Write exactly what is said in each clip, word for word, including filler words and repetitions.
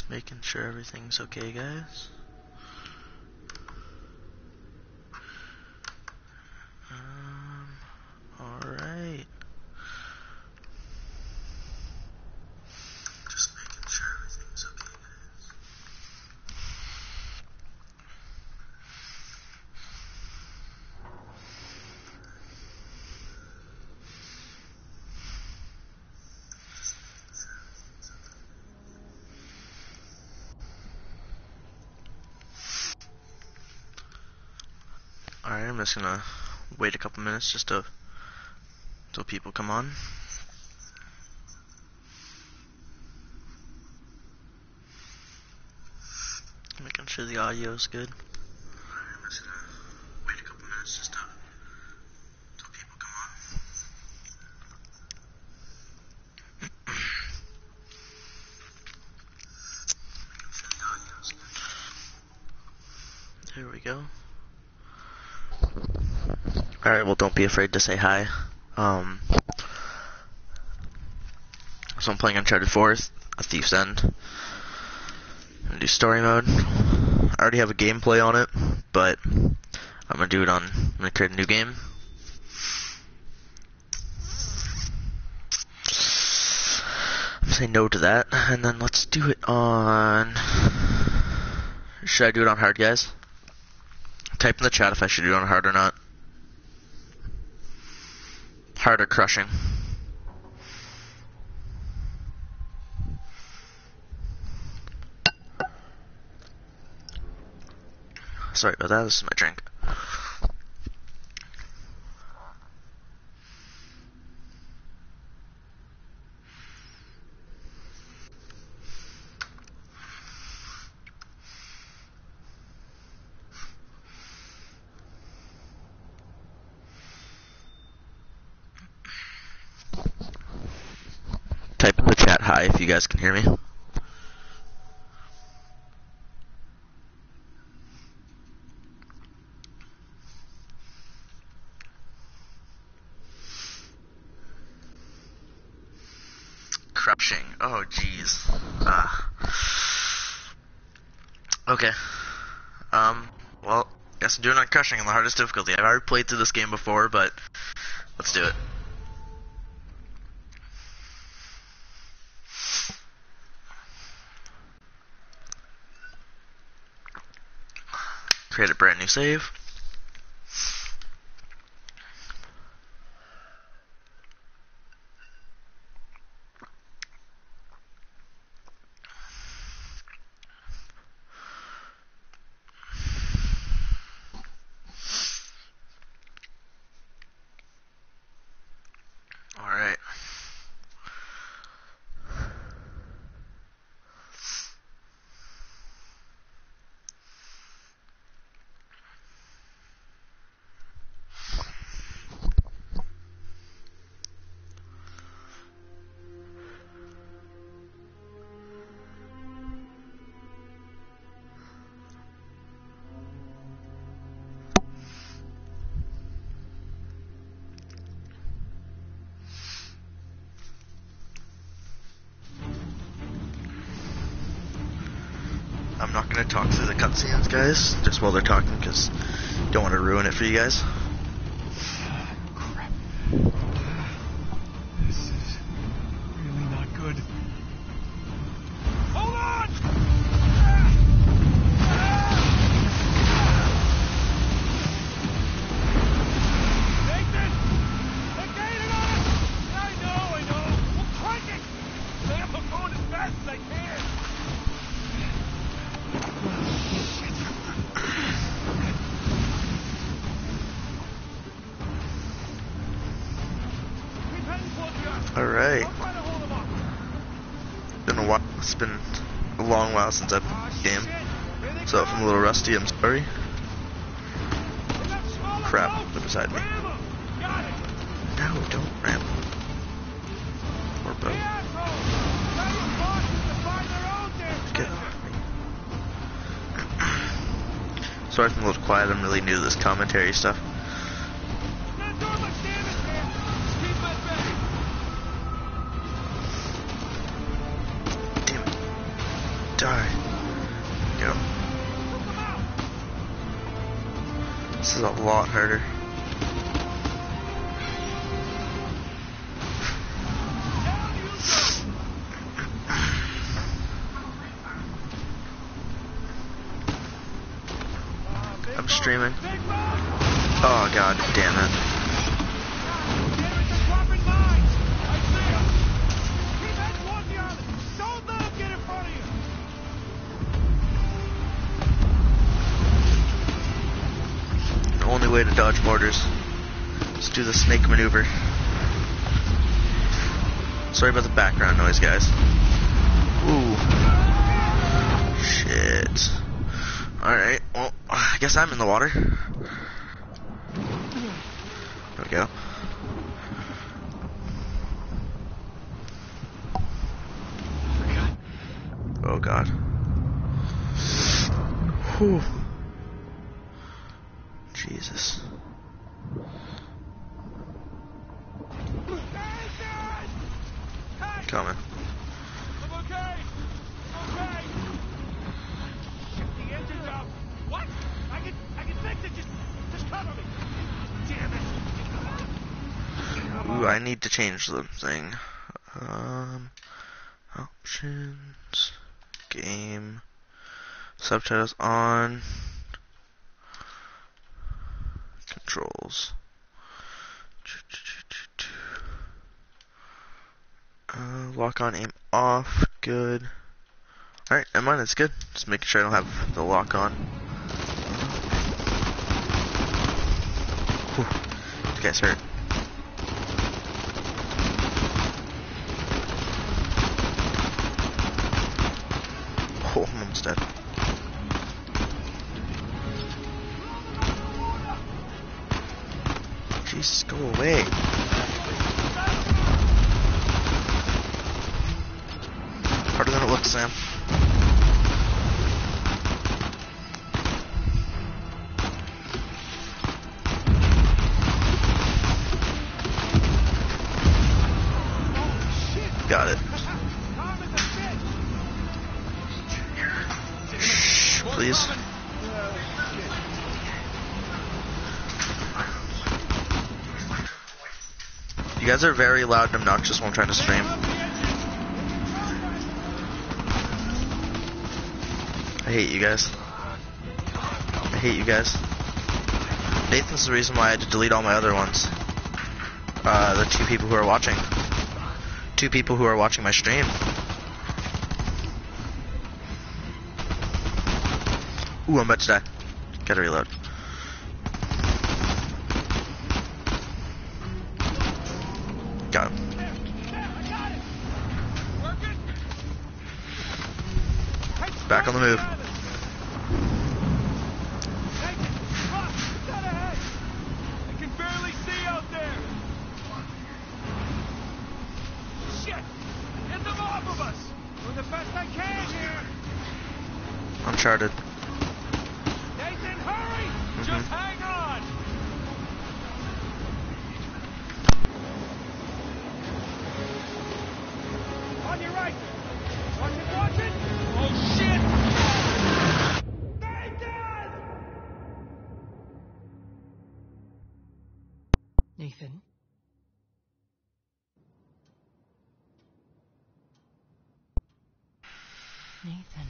Making sure everything's okay, guys. Um, alright. Just making sure everything's okay, guys. Alright, I'm just gonna wait a couple minutes just to till people come on. Making sure the audio is good. Alright, I'm just gonna wait a couple minutes just to till people come on. Making sure the audio is good. There we go. Alright, well, don't be afraid to say hi. Um, so I'm playing Uncharted four, A Thief's End. I'm gonna do story mode. I already have a gameplay on it, but I'm gonna do it on, I'm gonna create a new game. I'm gonna say no to that, and then let's do it on, should I do it on hard, guys? Type in the chat if I should do it on hard or not. Hard or crushing. Sorry about that, this is my drink. Type in the chat hi if you guys can hear me. Crushing. Oh, jeez. Ah. Okay. Um, well, guess I'm doing it on crushing on the hardest difficulty. I've already played through this game before, but let's do it. Create a brand new save. Alright. I'm not going to talk through the cutscenes, guys, just while they're talking, because I don't want to ruin it for you guys. Crap. This is really not good. Hold on! Nathan! They're gaining on us! I know, I know. We'll crank it! Sam, I'm going as fast as I can. Alright. Been a while. It's been a long while since I've played the game. So if I'm a little rusty, I'm sorry. Crap, they're beside me. No, don't ram. Poor boat. Get off me. Sorry if I'm a little quiet, I'm really new to this commentary stuff. Die. Go. This is a lot harder. I'm streaming. Oh god damn it. The only way to dodge mortars is do the snake maneuver. Sorry about the background noise, guys. Ooh. Shit. Alright, well, I guess I'm in the water. There we go. Oh god. Whew. Jesus. Coming. I'm okay. I'm okay. The engine's out. What? I can, I can fix it. Just, just cover me. Damn it. Ooh, I need to change the thing. Um, options, game, subtitles on, controls. Uh, lock on, aim off, good. Alright, never mind, it's good. Just making sure I don't have the lock on. Whew. This guy's hurt. Oh, I'm almost dead. Jesus, go away. Harder than it looks, Sam. Got it. Shh, please. You guys are very loud and obnoxious while I'm trying to stream. I hate you guys. I hate you guys. Nathan's the reason why I had to delete all my other ones. Uh, the two people who are watching. Two people who are watching my stream. Ooh, I'm about to die. Gotta reload. Got him. Back on the move. I can barely see out there. Shit! Get them off of us! Doing the best I can here. Uncharted. Nathan, hurry! Mm-hmm. Just hang on. On your right. Watch it, watch it. Oh shit! Nathan! Nathan? Nathan.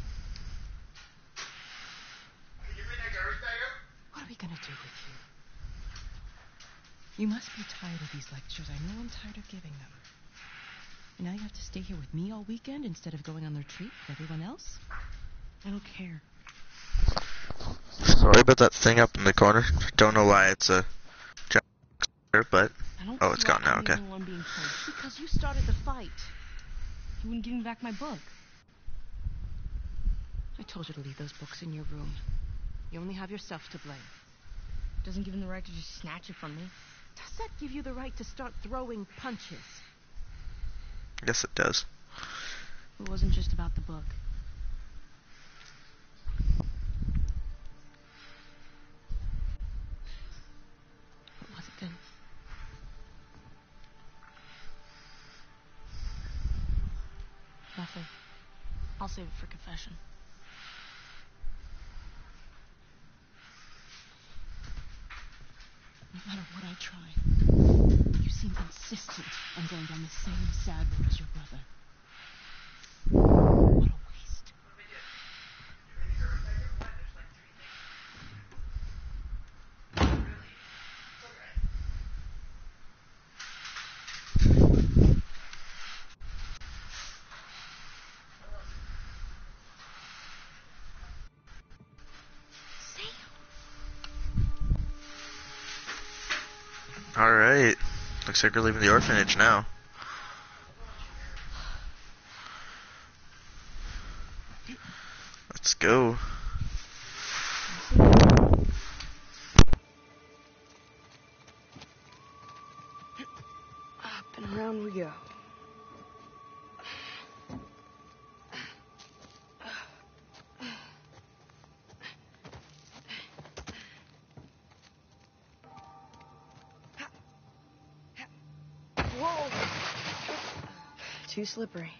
What are we gonna do with you? You must be tired of these lectures. I know I'm tired of giving them. And now you have to stay here with me all weekend instead of going on the retreat with everyone else? I don't care. Sorry about that thing up in the corner. Don't know why it's a jump, but I don't oh, it's see gone why now. I'm the Okay. only one being told. Because you started the fight. You wouldn't give me back my book. I told you to leave those books in your room. You only have yourself to blame. Doesn't give him the right to just snatch it from me. Does that give you the right to start throwing punches? Yes, it does. It wasn't just about the book. What was it then? Nothing. I'll save it for confession. No matter what I try, you seem insistent on going down the same sad road as your brother. What a waste. Alright. Looks like we're leaving the orphanage now. Let's go. Up and around we go. Whoa! Too slippery.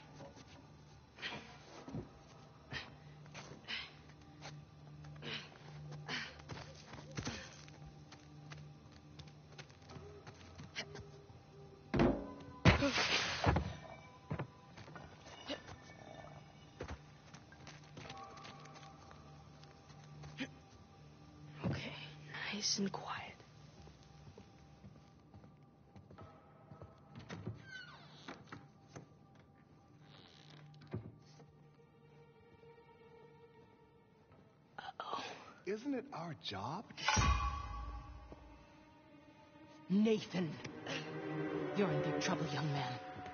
Okay, nice and quiet. Isn't it our job? Nathan, you're in big trouble, young man.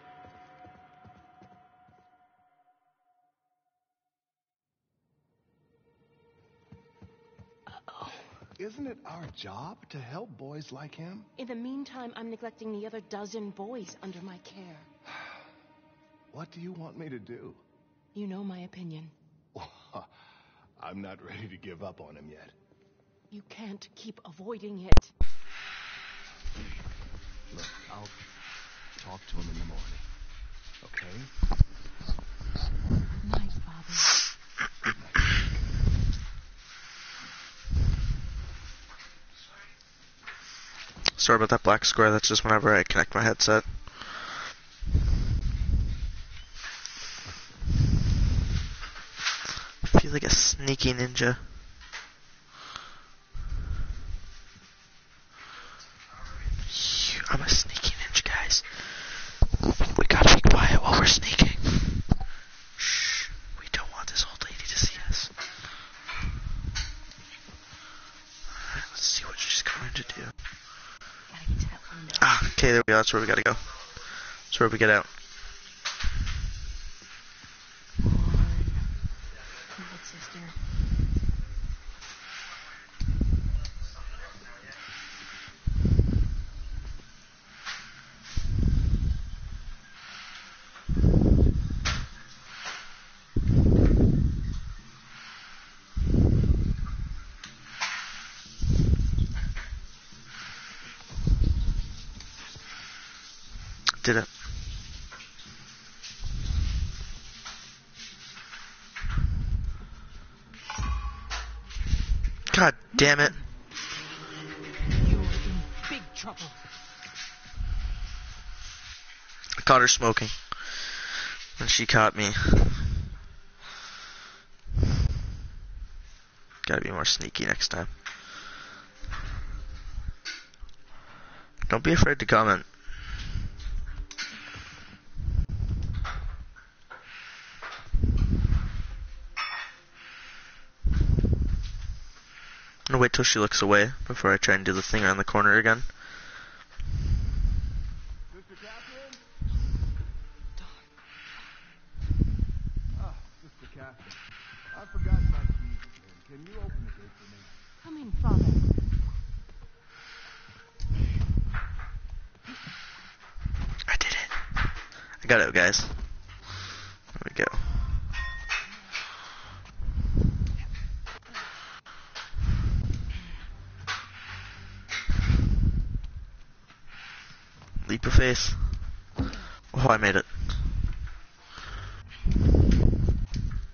Uh-oh. Isn't it our job to help boys like him? In the meantime, I'm neglecting the other dozen boys under my care. What do you want me to do? You know my opinion. I'm not ready to give up on him yet. You can't keep avoiding it. Look, I'll talk to him in the morning. Okay? Night, Father. Sorry about that black square, that's just whenever I connect my headset. I feel like a sneaky ninja. I'm a sneaky ninja, guys. We gotta be quiet while we're sneaking. Shh. We don't want this old lady to see us. Alright, let's see what she's going to do. Gotta get to that window. Ah, okay, there we go. That's where we gotta go. That's where we get out. Good sister. Did it. God damn it. You're in big trouble. I caught her smoking. And she caught me. Gotta be more sneaky next time. Don't be afraid to comment. I'm gonna wait till she looks away before I try and do the thing around the corner again. Sister Catherine? Ah, Sister Catherine. I forgot my keys. Can you open the gate for me? Come in, Father. I did it. I got it, guys. There we go. Leap of faith. Oh, I made it.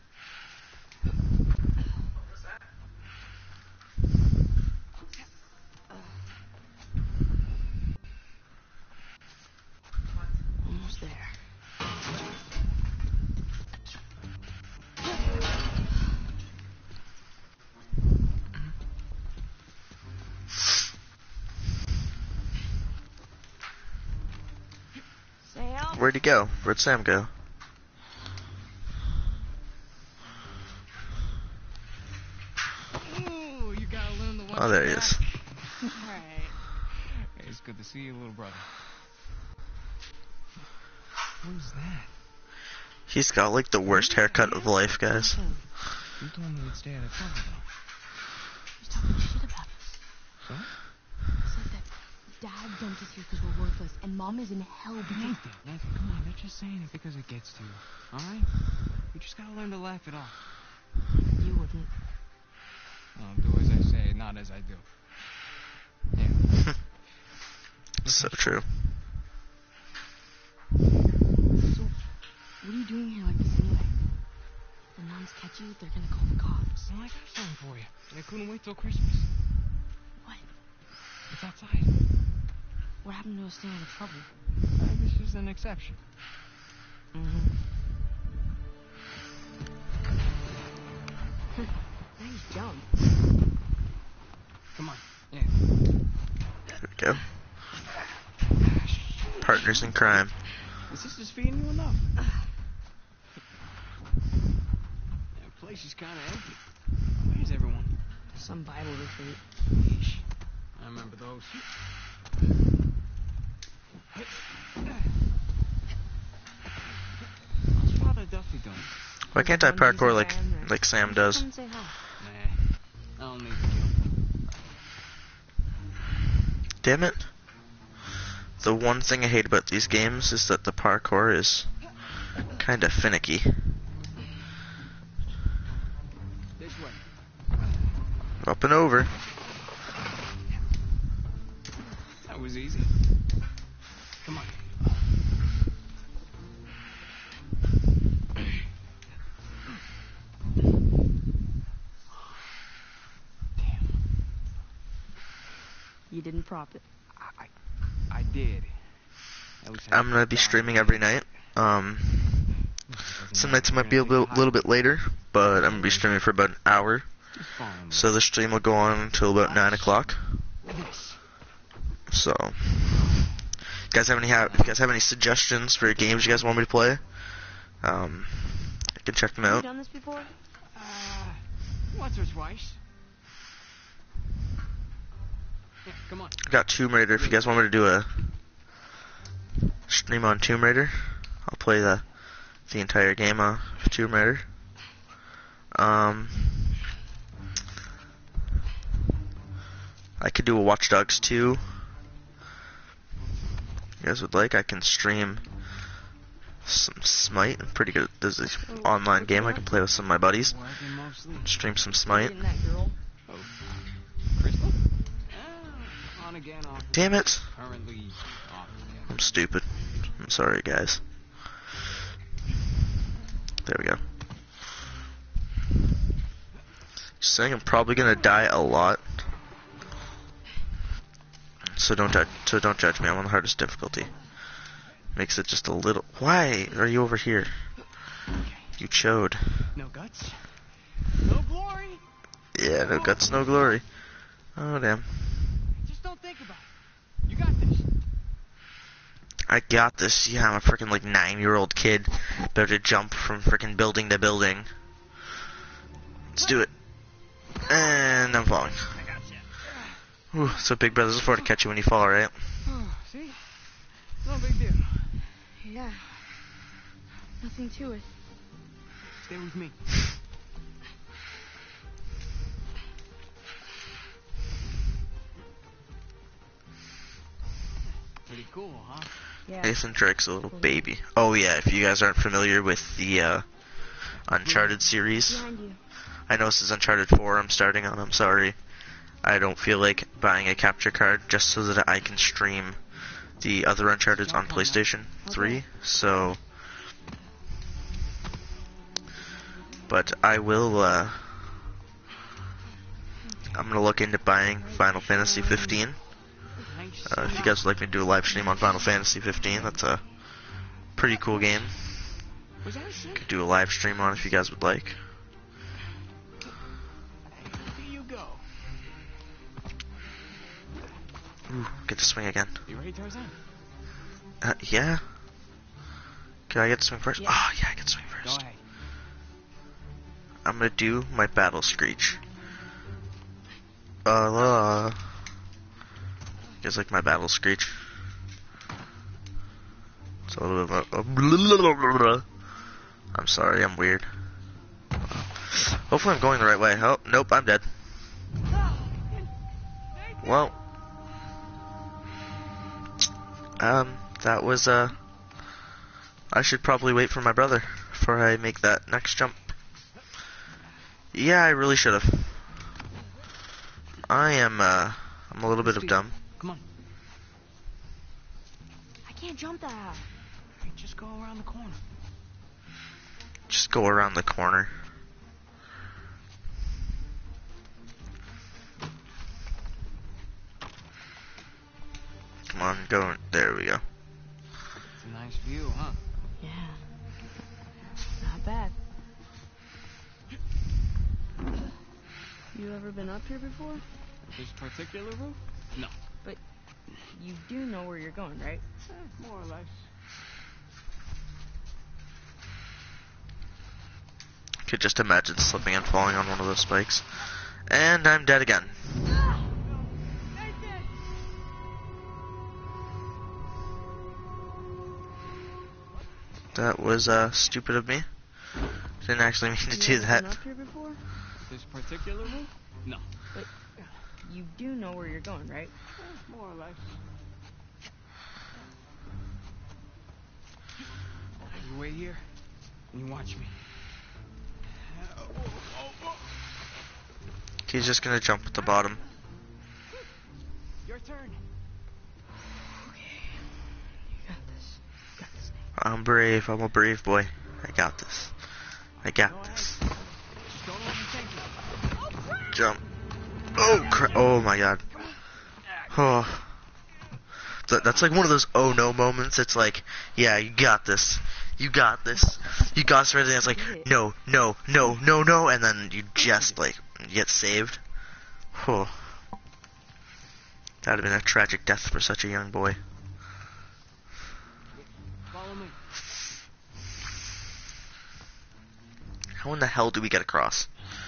where'd he go? Where'd Sam go? Ooh, you gotta learn to watch Oh, there he your is. back. Alright. Hey, it's good to see you, little brother. Who's that? He's got like the worst haircut of life, guys. You told me we'd stay out of trouble, though. He's talking shit about us. So? Said that Dad dumped us here because we're worthless, and Mom is in hell because... Nathan, Nathan, come on. They're just saying it because it gets to you. Alright? You just gotta learn to laugh it off. You wouldn't. I'll do as I say, not as I do. Yeah. So true. So, what are you doing here like this anyway? When Moms catch you, they're gonna call the cops. Well, I got something for you. I couldn't wait till Christmas. What? It's outside. What happened to us staying out of trouble? Uh, this is an exception. Mm-hmm. Nice jump. Come on. Yeah. There we go. Partners in crime. The sister's feeding you enough. That place is kind of empty. Where's everyone? Some Bible retreat. Yeesh. I remember those. How's Father Duffy doing? Why can't I parkour like like Sam does? Come say hi. Nah, I don't need to kill. Damn it. The one thing I hate about these games is that the parkour is kinda finicky. This way. Up and over. That was easy. Come on. You didn't prop it. I, I, I did. At least I I'm gonna be streaming every night. Um, some nights it might be a little, little bit later, but I'm gonna be streaming for about an hour. Just follow me. So the stream will go on until about nine o'clock. This. So, you guys have any ha if you guys have any suggestions for games you guys want me to play? Um, I can check them Have you out. done this before? Uh, once or twice. Yeah, come on. I got Tomb Raider. If you guys want me to do a stream on Tomb Raider, I'll play the the entire game of Tomb Raider. Um, I could do a Watch Dogs two. You guys would like? I can stream some Smite. I'm pretty good. There's this online game I can play with some of my buddies. Working mostly. Stream some Smite. Getting that girl? Oh, Crystal? Uh, on again, off. Damn it! Currently off again. I'm stupid. I'm sorry, guys. There we go. Just saying, I'm probably gonna die a lot. So don't judge. So don't judge me. I'm on the hardest difficulty. Makes it just a little. Why are you over here? You chode. No guts. No glory. Yeah, no guts, no glory. Oh damn. Just don't think about it. You got this. I got this. Yeah, I'm a freaking like nine-year-old kid about to jump from freaking building to building. Let's do it. And I'm falling. I got you. Whew, so Big Brother's for to catch you when you fall, right? See? No big deal. Yeah. Nothing to it. Stay with me. Pretty cool, huh? Yeah. Nathan Drake's a little baby. Oh yeah, if you guys aren't familiar with the uh, Uncharted series, Behind you. I know this is Uncharted four I'm starting on, I'm sorry. I don't feel like buying a capture card just so that I can stream the other Uncharted on PlayStation three, so... But I will, uh... I'm gonna look into buying Final Fantasy fifteen. Uh, if you guys would like me to do a live stream on Final Fantasy fifteen, that's a pretty cool game. Was that a sin? Could do a live stream on if you guys would like. Here you go. Ooh, get to swing again. You ready, Tarzan? Uh, yeah. Can I get to swing first? Yeah. Oh, yeah, I get to swing Go first. ahead. I'm gonna do my battle screech. Uh, it's like my battle screech. It's a little bit of a... I'm sorry, I'm weird. Hopefully I'm going the right way. Oh, nope, I'm dead. Well, um, that was, uh, I should probably wait for my brother before I make that next jump. Yeah, I really should have. I am, uh, I'm a little bit of dumb. Come on. I can't jump that high. Hey, just go around the corner. Just go around the corner. Come on, go. There we go. It's a nice view, huh? Yeah. Not bad. You ever been up here before? This particular roof? No. But you do know where you're going, right? Eh, more or less. Could just imagine slipping and falling on one of those spikes. And I'm dead again. That was uh, stupid of me. Didn't actually mean to do You ever that. been up here before? This particular roof? No. But you do know where you're going, right? Eh, more or less. You wait here and you watch me. Oh, oh, oh. He's just gonna jump at the bottom. Your turn. You got this. You got this. I'm brave. I'm a brave boy. I got this. I got this. Just don't overthink it. Jump. Oh crap! Oh my god. Oh. Th- That's like one of those oh no moments. It's like, yeah, you got this. You got this. You got this. Everything. It's like, no, no, no, no, no, and then you just like get saved. Oh. That'd have been a tragic death for such a young boy. Follow me. How in the hell do we get across?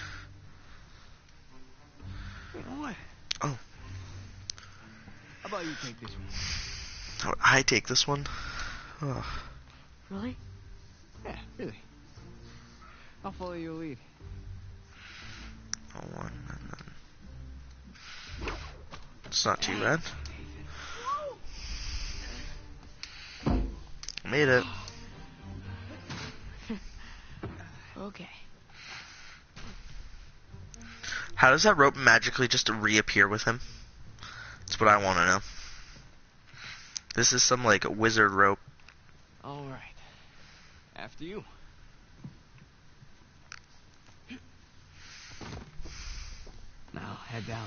Wait, what? Oh. How about you take this one? How I take this one? Oh. Really? Yeah, really. I'll follow your lead. Oh, one, and then... It's not too bad. Made it. Okay. How does that rope magically just reappear with him? That's what I want to know. This is some, like, wizard rope. All right. After you. Now, head down.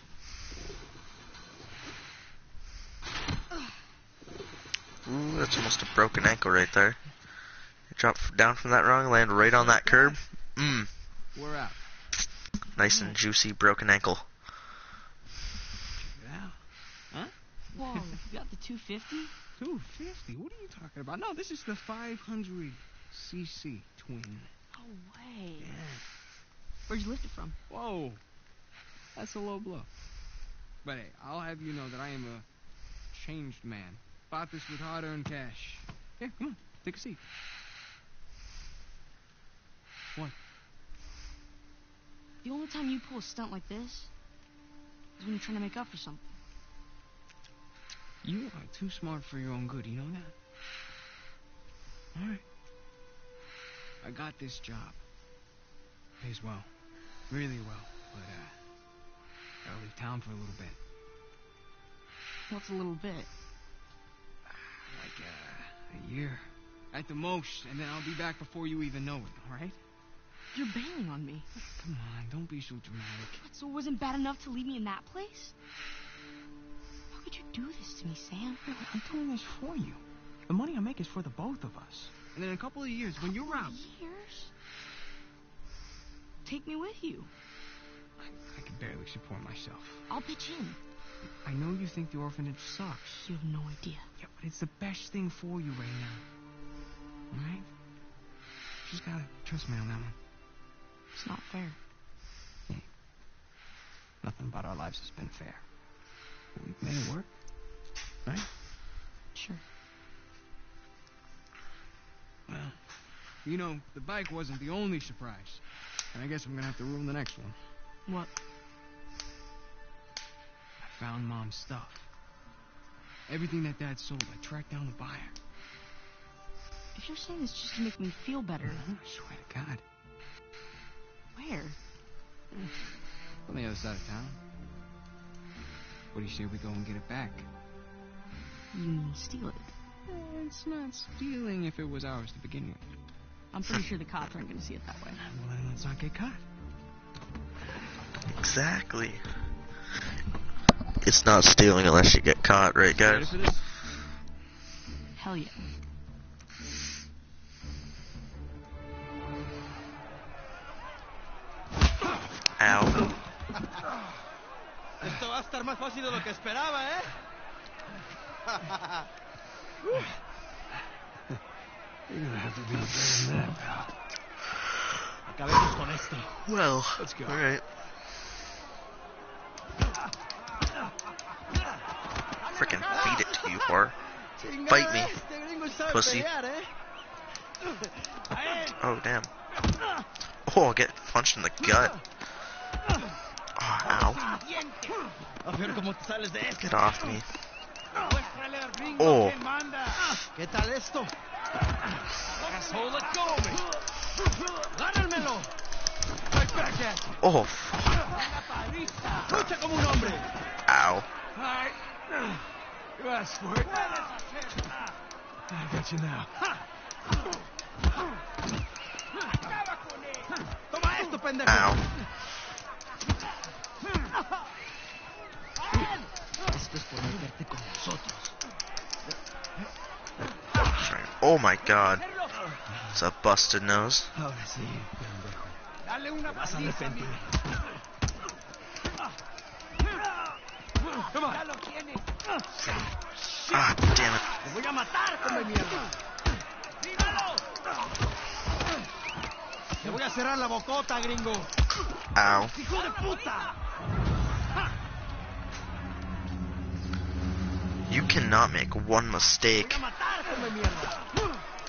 Ooh, that's almost a broken ankle right there. You drop down from that rung, land right on that curb. Mmm. We're out. Nice and juicy broken ankle. Check it out. Huh? Whoa, you got the two fifty? two fifty? What are you talking about? No, this is the five hundred c c twin. No way. Yeah. Where'd you lift it from? Whoa. That's a low blow. But hey, I'll have you know that I am a changed man. Bought this with hard-earned cash. Here, come on. Take a seat. What? The only time you pull a stunt like this is when you're trying to make up for something. You are too smart for your own good, you know that? Alright. I got this job. Pays well. Really well. But, uh, gotta leave town for a little bit. What's a little bit? Like, uh, a year. At the most, and then I'll be back before you even know it, alright? You're bailing on me. Come on, don't be so dramatic. What, so it wasn't bad enough to leave me in that place? How could you do this to me, Sam? Yeah, I'm doing this for you. The money I make is for the both of us. And in a couple of years, when you're out... Years? Take me with you. I, I can barely support myself. I'll pitch in. I know you think the orphanage sucks. You have no idea. Yeah, but it's the best thing for you right now. Alright? Just gotta trust me on that one. It's not fair. Hey, nothing about our lives has been fair. But we've made it work. Right? Sure. Well, you know, the bike wasn't the only surprise. And I guess I'm gonna have to ruin the next one. What? I found Mom's stuff. Everything that Dad sold, I tracked down the buyer. If you're saying this just to make me feel better, I swear to God. where? On the other side of town. What do you say we go and get it back? You mean steal it? Eh, It's not stealing if it was ours to begin with. I'm pretty sure the cops aren't going to see it that way. Well, then let's not get caught. Exactly. It's not stealing unless you get caught, right, Ready guys? for this? Hell yeah. Ow. Esto va a estar más fácil de lo que esperaba, ¿eh? You're gonna have to do better than that, pal. Acabemos con esto. Well, Let's go. alright. Frickin' feed it to you, whore. Fight me, pussy. Oh, damn. Oh, I'll get punched in the gut. Oh, ow. A ver cómo te sales de esto. Get off me. Muéstrale al gringo Oh. quién manda. ¿Qué tal esto? Asshole, let go of me. Agárrenmelo. Right back at you. Oh, fuck. Una paliza. Lucha como un hombre. Ow. Alright. You asked for it. I got you now. Acaba con él. Toma esto, pendejo. Ow. Esto es por meterte con nosotros. Oh my god. It's a busted nose. Ahora sí, pendejo. Dale una Vas a paliza, arrepentir. Come on. Ya lo tienes. Ah, damn it. Te voy a matar, come mierda. ¡Dígalo! Te voy a cerrar la bocota, gringo. Ow. ¡Hijo de puta! You cannot make one Te mistake. voy a matar, come mierda.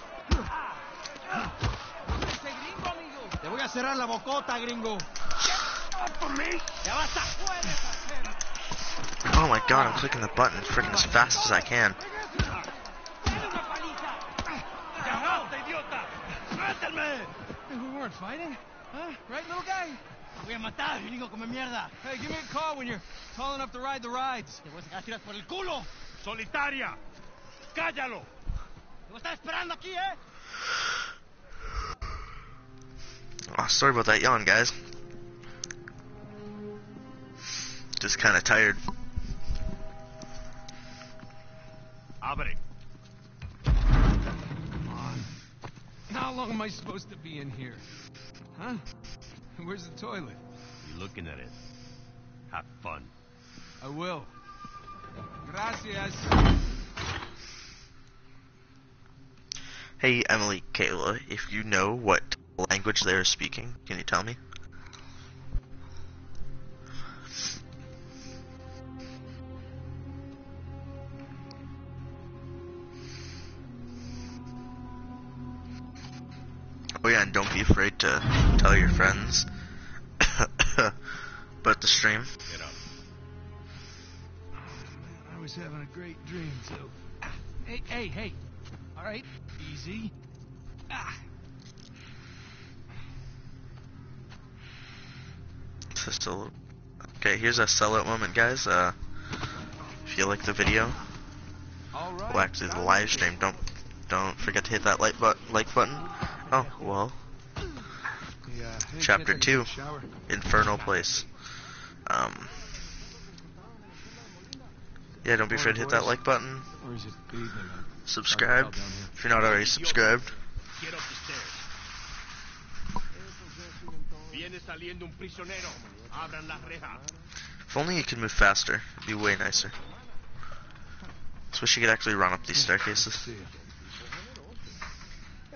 Ese gringo, amigo. Te voy a cerrar la bocota, gringo. Ya basta. Puedes hacer. Oh my god, I'm clicking the button freaking as fast as I can. Dale una paliza. ¡Ya basta, idiota! ¡Suéltame! We weren't fighting. Huh? Right, little guy? Te voy a matar, gringo, come mierda. Hey, give me a call when you're tall enough to ride the rides. Te voy a sacar tiras por el culo. ¡Solitaria! ¡Cállalo! Te voy a estar esperando aquí, ¿eh? Oh, sorry about that yawn, guys. Just kind of tired. Abre. Come on. How long am I supposed to be in here? Huh? Where's the toilet? You looking at it. Have fun. I will. Gracias. Hey, Emily, Kayla, if you know what language they are speaking, can you tell me? Oh yeah, and don't be afraid to tell your friends about the stream. Get up. I was having a great dream, too. Hey, hey, hey. All right, easy. Ah. Just a little... Okay, here's a sellout moment, guys. Uh, if you like the video, All right. well, actually the live stream, don't don't forget to hit that like but like button. Oh well, Hey, uh, hey, Chapter can't I get two. a shower? Infernal Place. Um, yeah, don't be afraid to hit that like button. Or is it the evening? I'm Subscribe down here. if you're not already subscribed. Get up the stairs. Viene saliendo un prisionero. Abran la reja. If only you could move faster, it'd be way nicer. Just wish you could actually run up these staircases. See ya.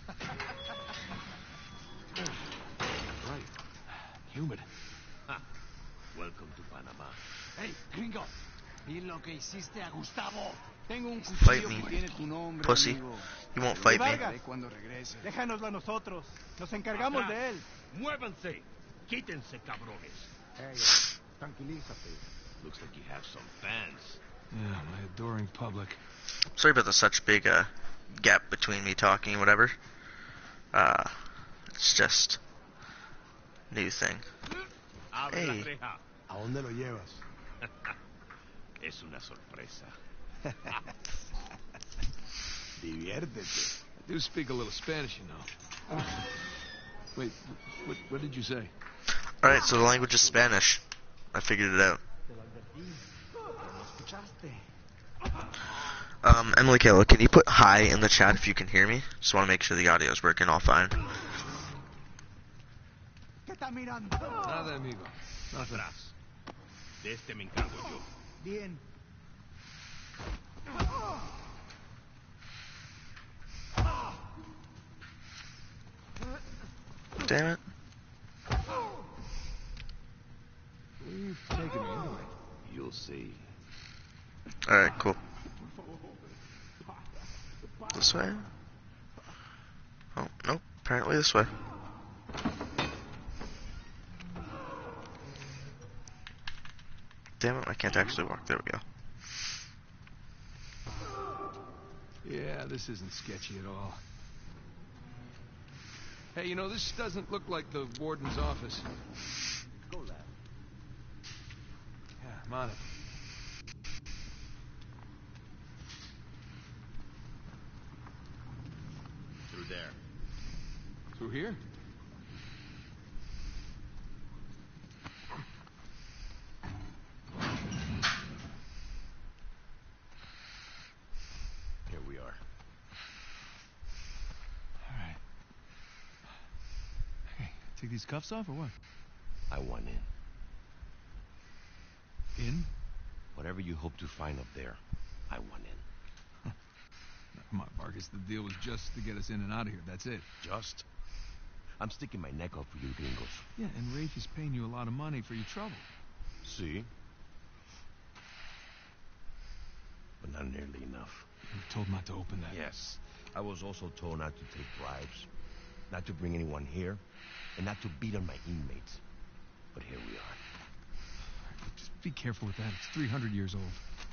Right. Humid. Welcome to Panama. Hey, gringo. Y lo que hiciste a Gustavo. Tengo un Fight cuchillo me, que tiene tu nombre, pussy. amigo. You won't fight me. Ve cuando regrese. Déjanoslo a nosotros. Nos encargamos de él. Muévanse. Quítense, cabrones. Hey, tranquilízate. Looks like you have some fans. Yeah, my adoring public. Sorry about the such big uh, gap between me talking and whatever. Uh, it's just new thing. Abre la Hey. reja. ¿A dónde lo llevas? Es una sorpresa. Diviértete. I do speak a little Spanish, you know. Wait, what, what did you say? Alright, so the language is Spanish. I figured it out. Um, Emily Kayla, can you put hi in the chat if you can hear me? Just want to make sure the audio is working all fine. Nada, amigo. Nothing. Atrás. De este me encargo yo. Bien. Damn it. Where are you taking me anyway? You'll see. Alright, cool. This way? Oh, nope. Apparently this way. Damn it, I can't actually walk. There we go. Yeah, this isn't sketchy at all. Hey, you know, this doesn't look like the warden's office. Go, lad. Yeah, I'm on it. Through there. Through here? Here we are. All right. Hey, take these cuffs off or what? I want in. In? Whatever you hope to find up there, I want in. Come on, Marcus. The deal was just to get us in and out of here. That's it. Just? I'm sticking my neck out for you gringos. Yeah, and Rafe is paying you a lot of money for your trouble. See? But not nearly enough. You were told not to open that. Yes. I was also told not to take bribes, not to bring anyone here, and not to beat on my inmates. But here we are. Just be careful with that. It's three hundred years old.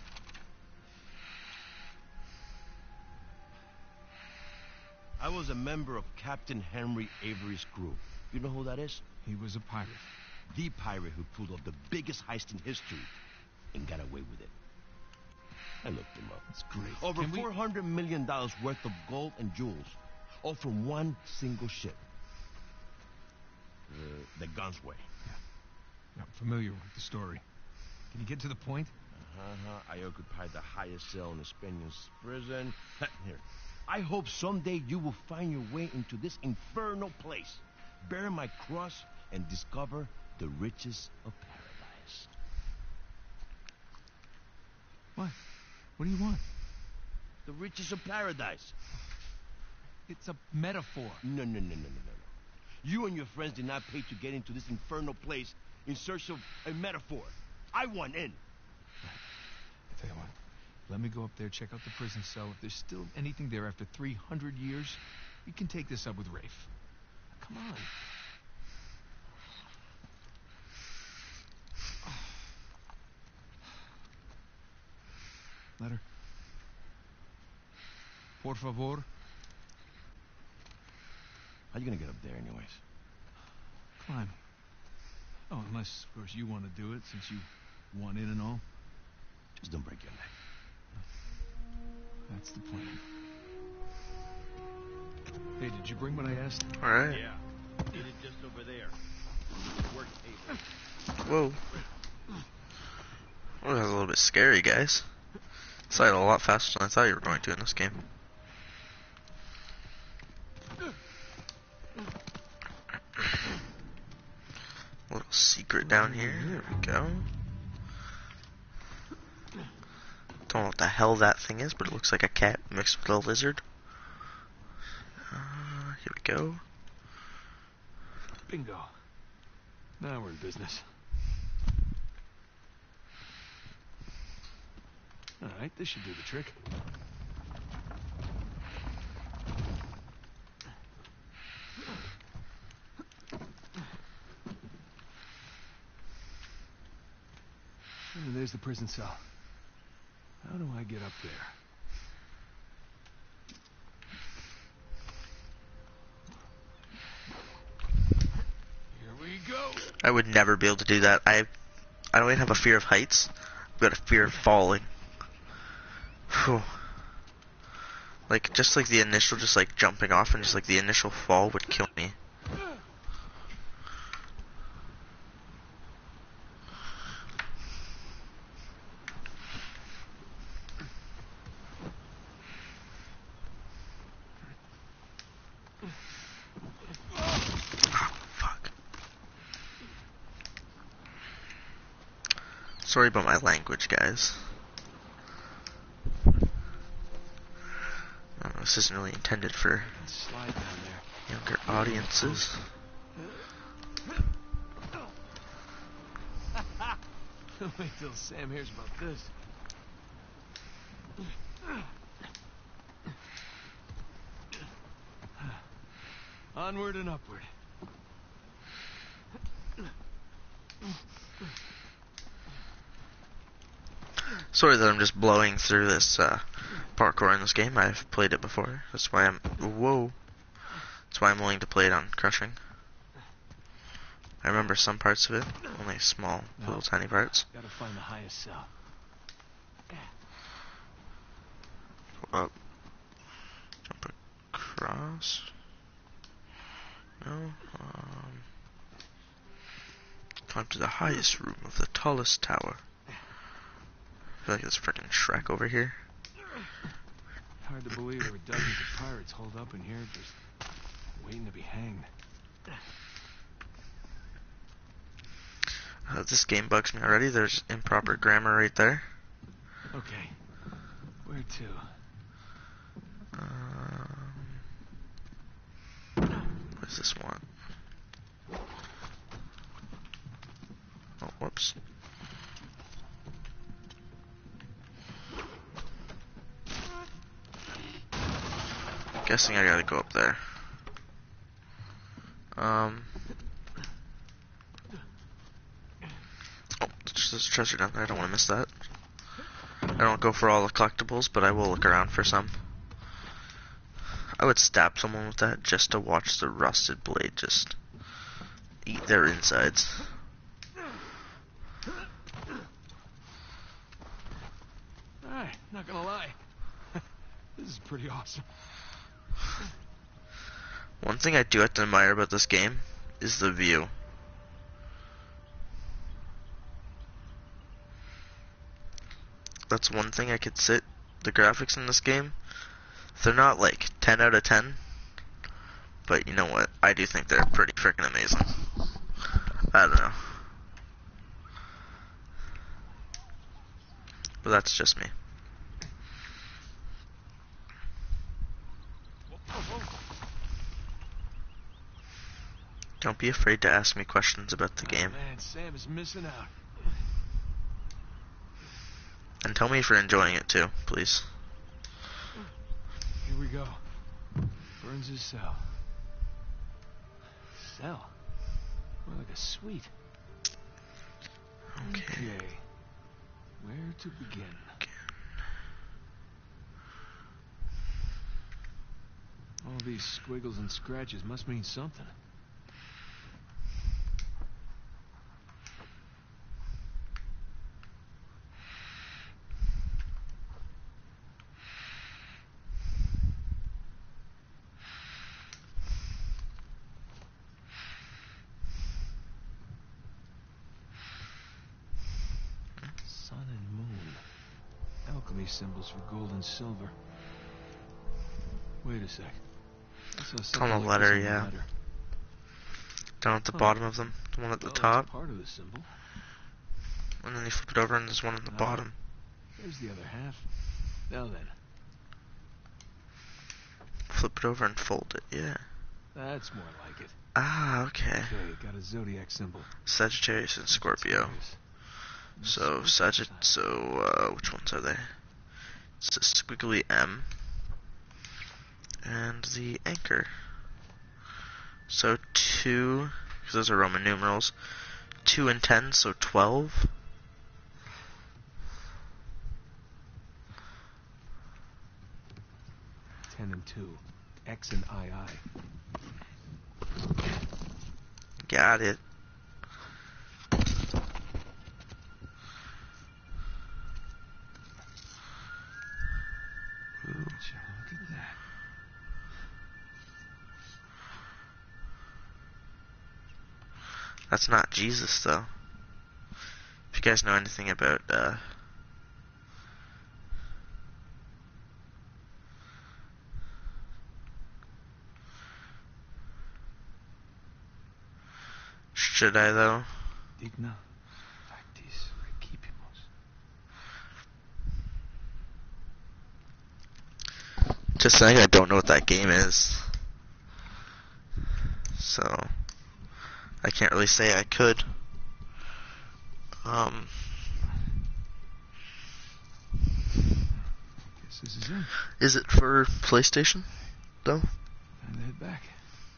I was a member of Captain Henry Avery's crew. You know who that is? He was a pirate. The pirate who pulled off the biggest heist in history and got away with it. I looked him up. That's great. Over Can we- four hundred million dollars worth of gold and jewels, all from one single ship. Uh, the Gunsway. I'm familiar with the story. Can you get to the point? Uh-huh. I occupied the highest cell in the Spaniards' prison. Here. I hope someday you will find your way into this infernal place, bear my cross, and discover the riches of paradise. What? What do you want? The riches of paradise. It's a metaphor. No, no, no, no, no, no, no. You and your friends did not pay to get into this infernal place in search of a metaphor. I want in. I tell you what. Let me go up there, check out the prison cell. If there's still anything there after three hundred years, we can take this up with Rafe. Come on. Letter. Por favor. How you gonna get up there anyways? Climb. Oh, unless, of course, you want to do it, since you want in and all. Just don't break your neck. That's the plan. Hey, did you bring what I asked? Alright. Yeah. Did it just over there. Work table. Whoa. Well, that was a little bit scary, guys. Decided a lot faster than I thought you were going to in this game. Little secret down here. There we go. Don't know what the hell that thing is, but it looks like a cat mixed with a lizard. Uh, Here we go. Bingo. Now we're in business. Alright, this should do the trick. And there's the prison cell. How do I get up there? Here we go. I would never be able to do that. I I don't even have a fear of heights. I've got a fear of falling. Whew. Like, just like the initial, just like jumping off and just like the initial fall would kill me. Sorry about my language, guys. Uh, this isn't really intended for Slide down there. younger audiences. Wait till Sam hears about this. Onward and upward. Sorry that I'm just blowing through this uh, parkour in this game. I've played it before. That's why I'm... Whoa. That's why I'm willing to play it on Crushing. I remember some parts of it. Only small, No. little tiny parts. Gotta find the highest cell. Go up. Jump across. No. Um, climb to the highest room of the tallest tower. I feel like it's freaking Shrek over here. Hard to believe there were dozens of pirates holed up in here, just waiting to be hanged. Uh, this game bugs me already. There's improper grammar right there. Okay, where to? Um, what does this want? Oh, whoops. Guessing I gotta go up there. Um. Oh, there's there's treasure down there. I don't want to miss that. I don't go for all the collectibles, but I will look around for some. I would stab someone with that just to watch the rusted blade just eat their insides. Alright, not gonna lie. This is pretty awesome. One thing I do have to admire about this game is the view. That's one thing I could sit. The graphics in this game, they're not like ten out of ten, but you know what? I do think they're pretty freaking amazing. I don't know. But that's just me. Don't be afraid to ask me questions about the game. Oh, man, Sam is missing out. And tell me if you're enjoying it too, please. Here we go. Burns' cell. Cell? More like a suite. Okay. Okay. Where to begin? All these squiggles and scratches must mean something. Sun and moon. Alchemy symbols for gold and silver. Wait a sec. I saw something On the like letter, this on the yeah. letter. Down at the Huh. bottom of them, the one at the Well, it's top, part of the symbol. and then you flip it over and there's one at the Ah. bottom. There's the other half. Now then. Flip it over and fold it, yeah. That's more like it. Ah, okay. Okay, got a zodiac symbol. Sagittarius and Scorpio. So, Sagitt. So, uh, which ones are they? It's a squiggly M. And the anchor. So, two, because those are Roman numerals. Two and ten, so twelve. Ten and two. X and I I. Got it. Ooh, look at that. That's not Jesus, though. If you guys know anything about, uh... should I, though? Digna factis recipimus. Just saying I don't know what that game is. So, I can't really say I could. Um... Guess this is it. Is it for PlayStation, though? Time to head back.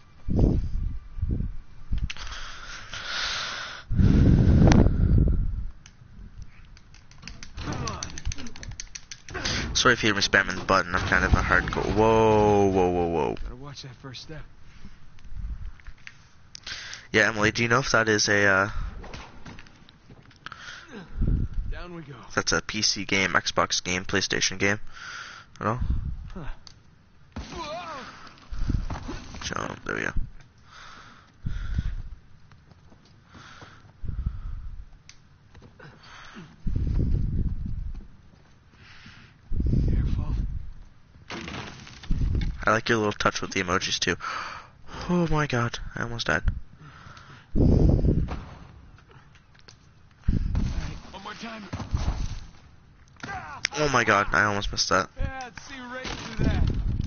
Sorry if you hear me spamming the button. I'm kind of a hardcore. Whoa, whoa, whoa, whoa. Gotta watch that first step. Yeah, Emily, do you know if that is a, uh... Down we go. if that's a P C game, Xbox game, PlayStation game? At all? Huh. Jump. There we go. Careful. I like your little touch with the emojis, too. Oh my god, I almost died. Alright, one more time. Oh my god, I almost missed that. Yeah, let's see right through that.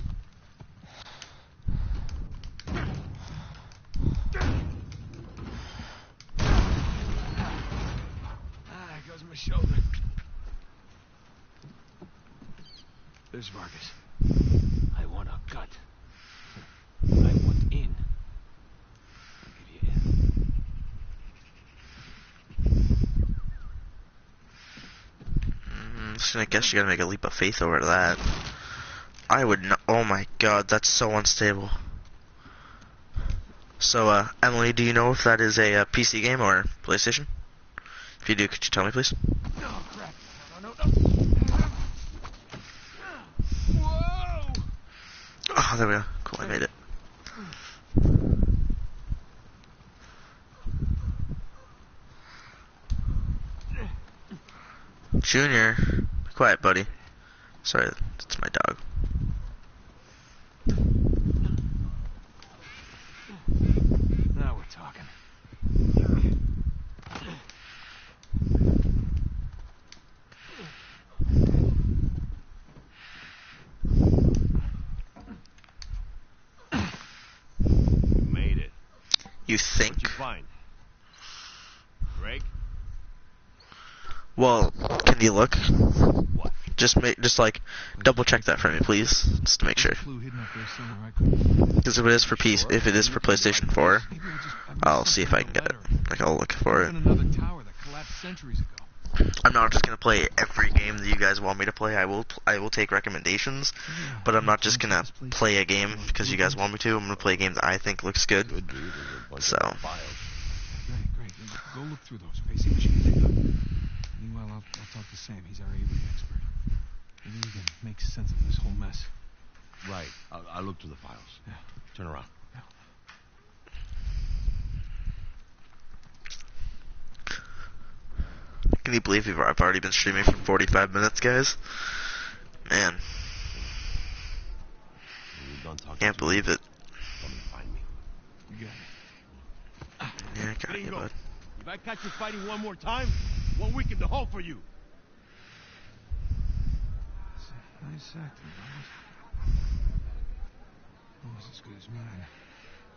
Ah, there goes my shoulder. There's Vargas. I want a cut. I want in. I'll give you in. Mm, so I guess you gotta make a leap of faith over to that. I would not. Oh my god, that's so unstable. So, uh, Emily, do you know if that is a, uh P C game or PlayStation? If you do, could you tell me, please? Oh, crap. No, no, no, no. Whoa! Oh, there we go. Cool, I made it. Junior, be quiet, buddy. Sorry, that's my dog. Now we're talking. You made it. You think? What'd you find? Greg? Well, can you look? What? Just make, just like, double check that for me, please, just to make sure. Clue hidden up there somewhere. I could. Because if it is for P C, if it is for PlayStation four, Maybe I just, I missed I'll see if I can something get it. better. Like, I'll look for it. Even another tower that collapsed centuries ago. I'm not just gonna play every game that you guys want me to play. I will, pl I will take recommendations, Yeah, but I'm not yeah, just this gonna place- play a game because you guys want me to. I'm gonna play a game that I think looks good. Good dude. There's a bunch So. of files. Great, great. Go look through those. Okay, see what you can pick up. Meanwhile, I'll, I'll talk to Sam. He's our Avery expert. Maybe we can make sense of this whole mess. Right. I'll, I'll look through the files. Yeah. Turn around. Can you believe we've, I've already been streaming for forty-five minutes, guys? Man, When you're done talking can't to me, believe it. come and find me. You got it. Yeah, I got you, Gringo, bud. if I catch you fighting one more time, one week in the hole for you. It's a nice acting, Bob. Almost as good as mine.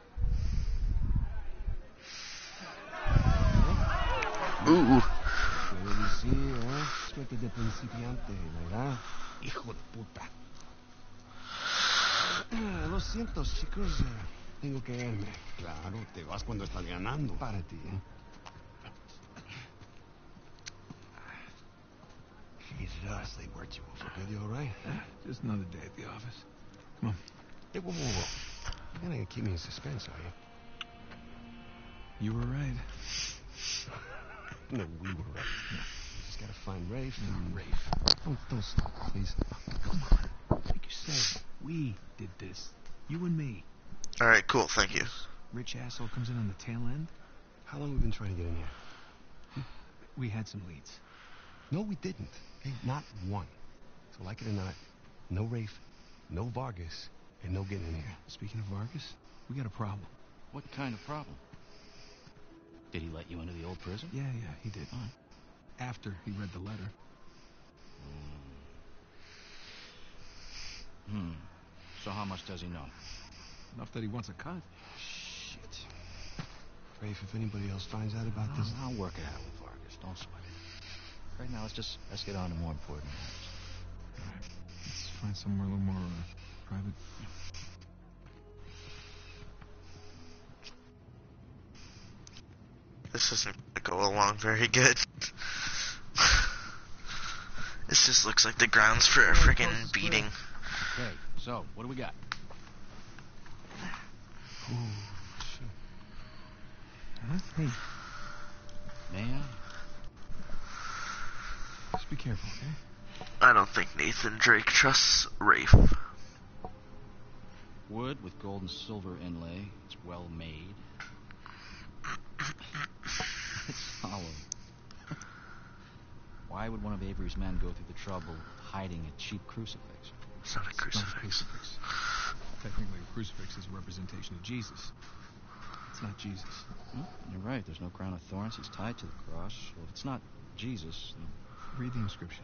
Ooh. Sí, ¿eh? Suerte de principiante, ¿verdad? Hijo de puta. Ah, lo siento, chicos. eh, Tengo que irme. Claro, te vas cuando estás ganando. Para ti, ¿eh? Jesus, they worked you over. Good, you all right? Just another day at the office. Come on. Hey, whoa, whoa, whoa. You're not gonna keep me in suspense, are you? You were right. No, we were right. Yeah. We just gotta find Rafe. No, and... Rafe. Don't, don't stop, please. Come on. Like you said, we did this. You and me. Alright, cool, thank you. Rich asshole comes in on the tail end. How long have we been trying to get in here? We had some leads. No, we didn't. Okay, not one. So, like it or not, no Rafe, no Vargas, and no getting in here. Speaking of Vargas, we got a problem. What kind of problem? Did he let you into the old prison? Yeah, yeah, he did. Oh. After he read the letter. Hmm. So how much does he know? Enough that he wants a cut. Shit. Rafe, if anybody else finds out about this... I'll, I'll work it out with Vargas. Don't sweat it. Right now, let's just let's get on to more important matters. All right. Let's find somewhere a little more uh, private. This doesn't go along very good. This just looks like the grounds for a freaking beating. Okay, so what do we got? Oh, shit. Huh? Hey, Man, just be careful, okay? I don't think Nathan Drake trusts Rafe. wood with gold and silver inlay. It's well made. It's hollow. Why would one of Avery's men go through the trouble of hiding a cheap crucifix? It's not a It's not a crucifix. crucifix. Technically, a crucifix is a representation of Jesus. It's not Jesus. Hmm? You're right. There's no crown of thorns. He's tied to the cross. So if it's not Jesus, then... Read the inscription.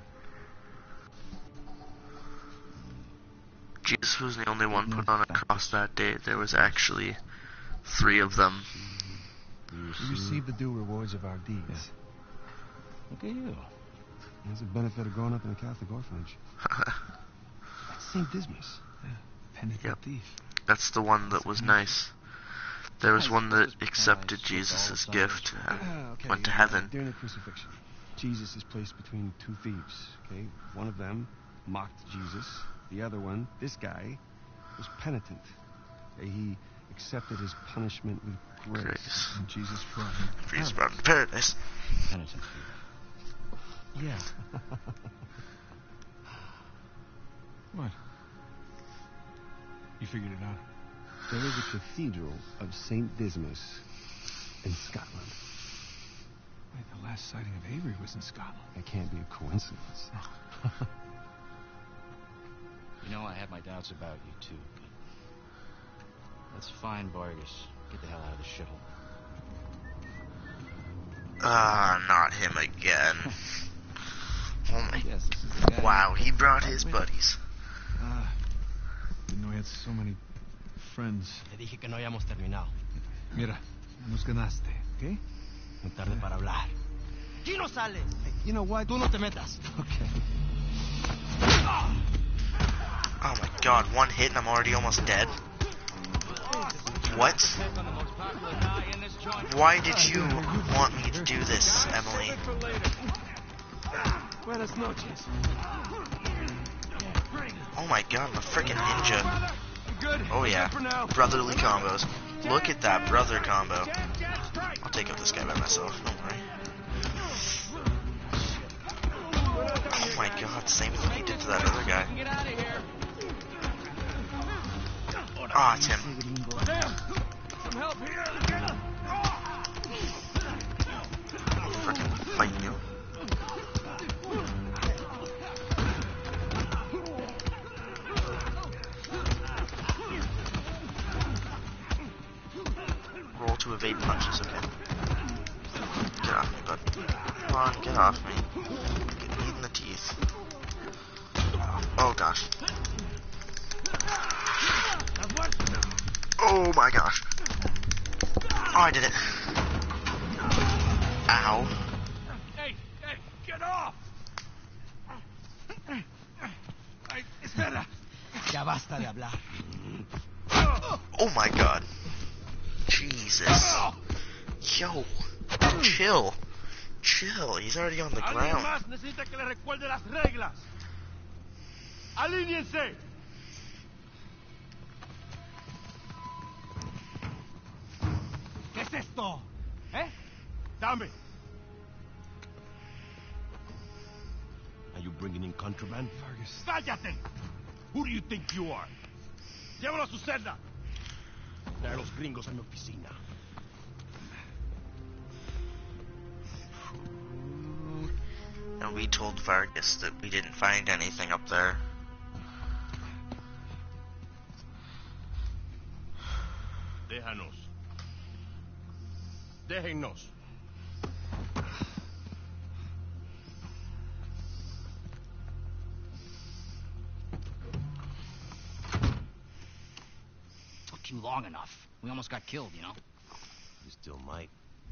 Jesus was the only one put on a cross that day. There was actually three of them. We receive the due rewards of our deeds. Yeah. Look at you. That's the benefit of growing up in a Catholic orphanage. That's Saint Dismas. Yeah. Penitent Yep. thief. That's the one that was nice. There was one that accepted Jesus' gift and Ah, okay, went to yeah, heaven. During the crucifixion, Jesus is placed between two thieves. Okay, one of them mocked Jesus. The other one, this guy, was penitent. Okay, he accepted his punishment with grace. Grace. And Jesus brought him. Freeze brought him to paradise. Penitent. Yeah. What? You figured it out. There is a cathedral of Saint Dismas in Scotland. Wait, the last sighting of Avery was in Scotland. That can't be a coincidence. You know, I had my doubts about you, too. But let's find Vargas. Get the hell out of this shithole. Ah, not him again. Oh my. Yes, this is the guy. Wow, he brought his buddies. Ah. Didn't know he had so many friends. Te dije que no hayamos terminado. Mira, nos ganaste, ¿okay? Muy tarde para hablar. ¡Aquí no sales! Hey, you know what? Tú no te metas. Okay. Oh my god, one hit and I'm already almost dead. What? Why did you want me to do this, Emily? Buenas noches. Oh my god, I'm a freaking ninja. Oh yeah, brotherly combos. Look at that brother combo. I'll take out this guy by myself, don't worry. Oh my god, same thing he did to that other guy. Ah, oh, it's him. Freaking fight you. Roll to evade punches, okay. Get off me, bud. Come on, get off me. Get me in the teeth. Oh gosh. Oh my gosh. Oh, I did it. Ow. Ya basta de hablar. Oh my god. Jesus. Yo. Chill. Chill. He's already on the ¿Alguien ground. más necesita que le recuerde las reglas? ¡Alíñense! ¿Qué es esto? ¿Eh? Dame. Are you bringing in contraband? Vargas. ¡Cállate! Who do you think you are? Llévalo a su celda. Trae a los gringos a mi oficina. And we told Vargas that we didn't find anything up there. Déjanos. Déjennos. Took you long enough. We almost got killed, you know? You still might.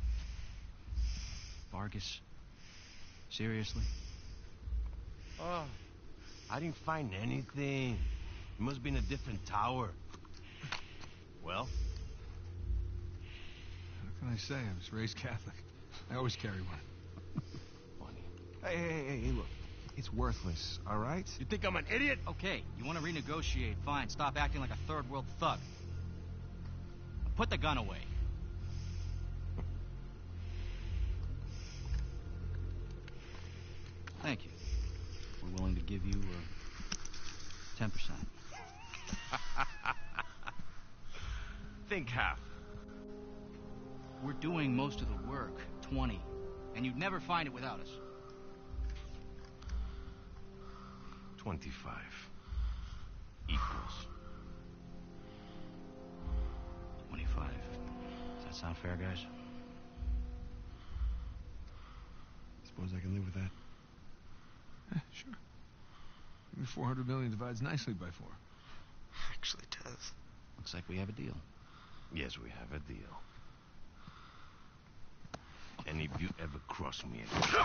Vargas. Seriously? Oh, I didn't find anything. It must be in a different tower. Well? What can I say? I was raised Catholic. I always carry one. Funny. Hey, hey, hey, hey, look. It's worthless, all right? You think I'm an idiot? Okay, you want to renegotiate, fine. Stop acting like a third world thug. Put the gun away. Thank you. We're willing to give you uh, ten percent. Think half. We're doing most of the work, twenty. And you'd never find it without us. Twenty-five. Equals. twenty-five. Does that sound fair, guys? Suppose I can live with that. Eh, sure. Maybe four hundred million divides nicely by four. Actually does. Looks like we have a deal. Yes, we have a deal. And if you ever cross me again...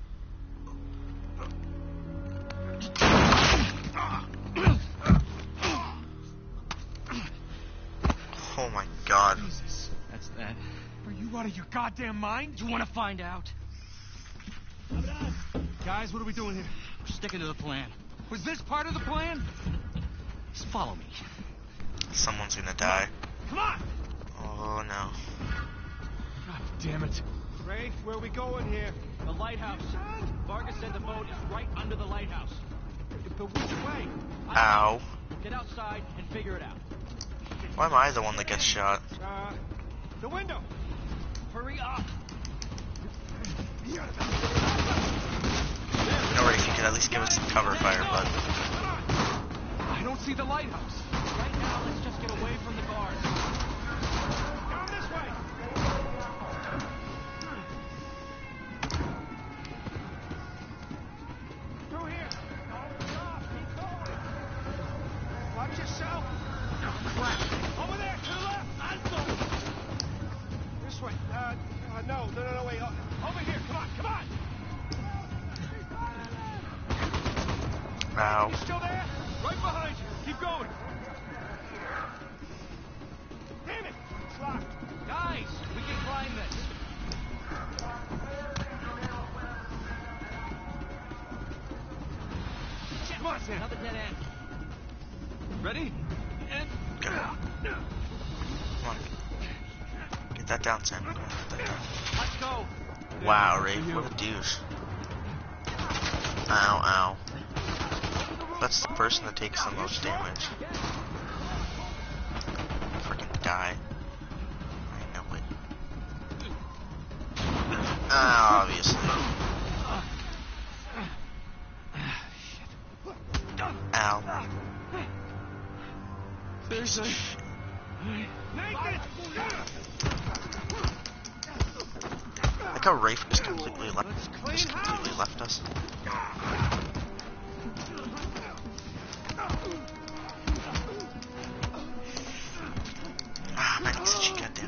Oh my god. Jesus. That's that. Are you out of your goddamn mind? Do you want to find out? Guys, what are we doing here? We're sticking to the plan. Was this part of the plan? Just follow me. Someone's gonna die. Come on! Oh no. God damn it. Rafe, where are we going here? The lighthouse. Vargas said the boat is right under the lighthouse. But which way? Ow. Get outside and figure it out. Why am I the one that gets shot? Uh, the window. Hurry up. You know, Rafe, you could at least give us some cover fire, bud. I don't see the lighthouse. Right now, let's just get away from the guards. Come this way. Through here. Stop. Keep going. Watch yourself. Over there, to the left. Alto. This way. Uh, uh, no, no, no, no, wait. Uh, over here. Come on, come on. Ow. You still there? Right behind you. Keep going. Damn it. It's locked. Guys, we can climb this. Come on, Sam. Another dead end. Ready? And... Go. Come on. Get that down, Sam. Come on, get that down. Let's go. Wow, Rafe, what a douche. Ow, ow. That's the person that takes the most damage. Freaking die. I know it. Ah, obviously. Ow. Seriously? Naked! Like how Rafe just completely left, just completely left us. Ah, man, he's such a goddamn.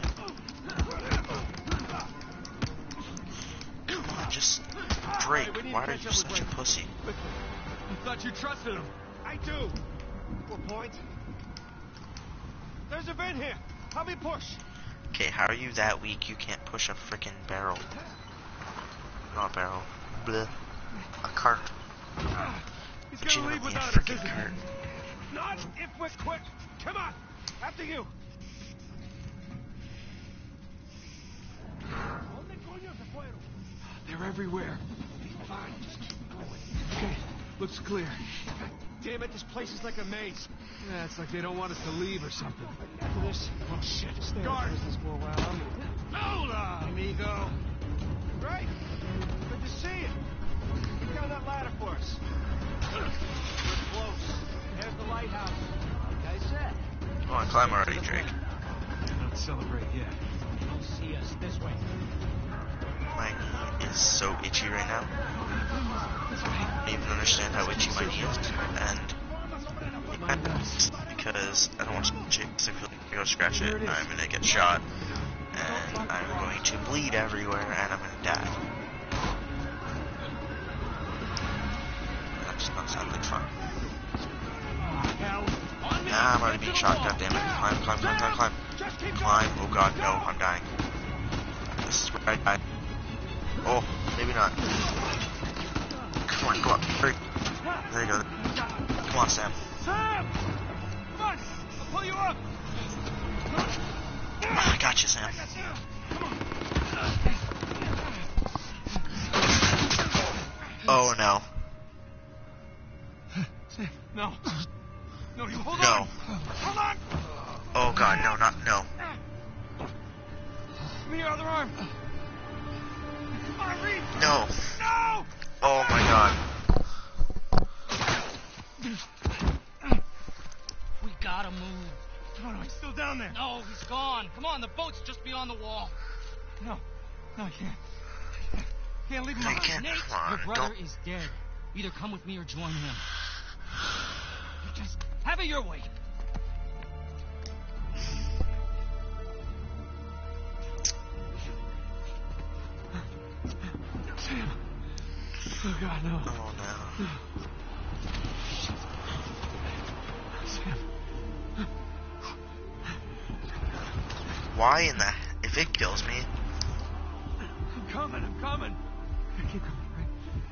Come on, just Drake. Why are you such a pussy? I thought you trusted him. I do. Four points. There's a vent here. Help me push. Okay, how are you that weak you can't push a frickin' barrel? Not a barrel. Bleh. A cart. He's But you gonna never leave need a without us, frickin' isn't cart. he? Not if we're quick. Come on. After you. They're everywhere. Fine. Just keep going. Okay, looks clear. Damn it, this place is like a maze. Yeah, it's like they don't want us to leave or something. After this, oh shit, stay guard business for a while. Hola, amigo. Right. Good to see you. Get down that ladder for us. We're close. There's the lighthouse. Like I said. Oh, I climb already, Drake. Don't celebrate yet. Don't see us this way. My knee is so itchy right now. I don't even understand how itchy my knee is. And it's because I don't want to scratch it, because I feel like if I go scratch it, I'm going to get shot. And I'm going to bleed everywhere, and I'm going to die. That does not sound like fun. Nah, I'm already being shot, goddammit. Climb, climb, climb, climb, climb. Climb, oh god, no, I'm dying. This is where I die. Oh, maybe not. Come on, come on, hurry. There you go. Come on, Sam. Sam! Come on! I'll pull you up! I got you, Sam. Oh no. Sam, no. No, you hold No. on. Hold on. Oh god, no, not, no. Give me your other arm. Come on, reach! No. No! Oh my god. We gotta move. Oh no, he's still down there. No, he's gone. Come on, the boat's just beyond the wall. No. No, I can't. Can't leave him I alone. can't. Nate, Come on, your brother don't. is dead. Either come with me or join him. Just have it your way. Sam. Oh god, no. Oh no. Sam. Why in the... If it kills me... I'm coming, I'm coming. Keep coming, right?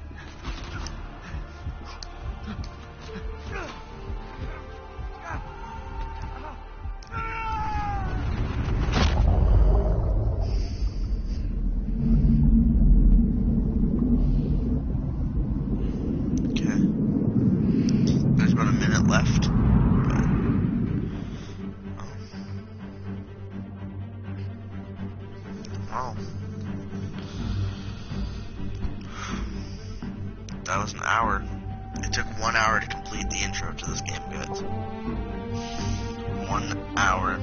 Okay. There's about a minute left. Wow. That was an hour. It took one hour to complete the intro to this game, guys. One hour.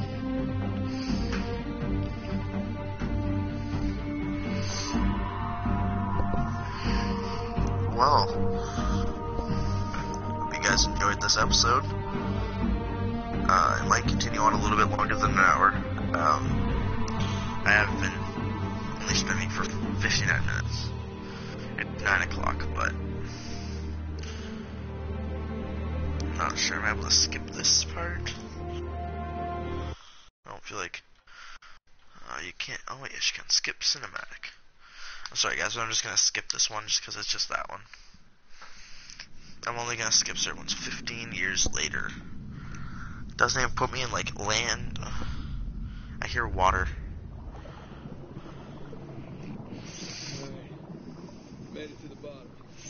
Well, hope you guys enjoyed this episode. Uh, it might continue on a little bit longer than an hour. Um, I have been only streaming for fifty-nine minutes. At nine o'clock, but I'm not sure I'm able to skip this part. I don't feel like uh, you can't. Oh wait, yes, you can skip cinematic. I'm sorry, guys, but I'm just gonna skip this one just because it's just that one. I'm only gonna skip certain ones. Fifteen years later. Doesn't even put me in like land. I hear water. Made it to the bottom.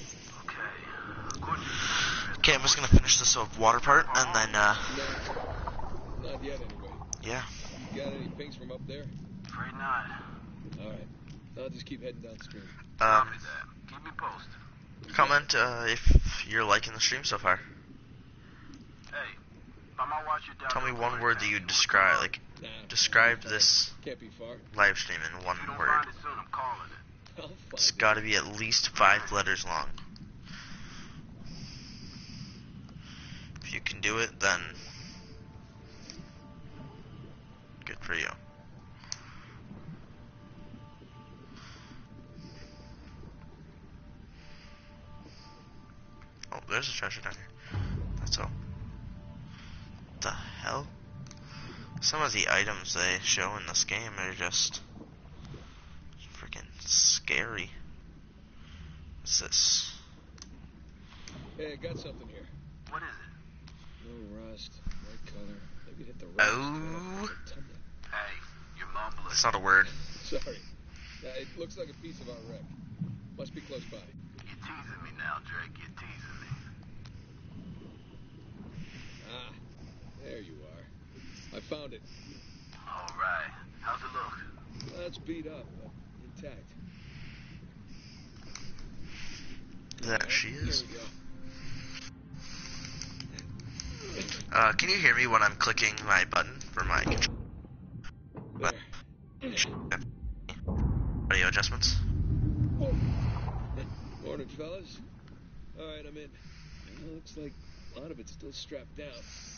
Okay, I'm just gonna finish this uh, water part and then, uh. No, not yet, anyway. Yeah. You got any pings from up there? Afraid not. Alright. I'll just keep heading downstream. Um. Keep me posted. Comment uh, if you're liking the stream so far. Hey, I might watch you down. Tell me one word that you describe, like, Nah, describe this can't be far. live stream in one word. soon, I'm calling it. I'll find It's it. gotta be at least five letters long. If you can do it, then good for you. Oh, there's a treasure down here. That's all. Some of the items they show in this game are just freaking scary. What's this? Hey, I got something here. What is it? No rust, white color. Maybe hit the rust. Oh. Hey, you're mumbling. That's not a word. Sorry. Uh, it looks like a piece of our wreck. Must be close by. You're teasing me now, Drake. You're teasing me. Ah, there you are. I found it. All right. How's it look? Well, it's beat up, but intact. There Right, she is. Here we go. Uh, can you hear me when I'm clicking my button for my There. audio adjustments? Oh. Morning, fellas. All right, I'm in. Well, looks like a lot of it's still strapped down.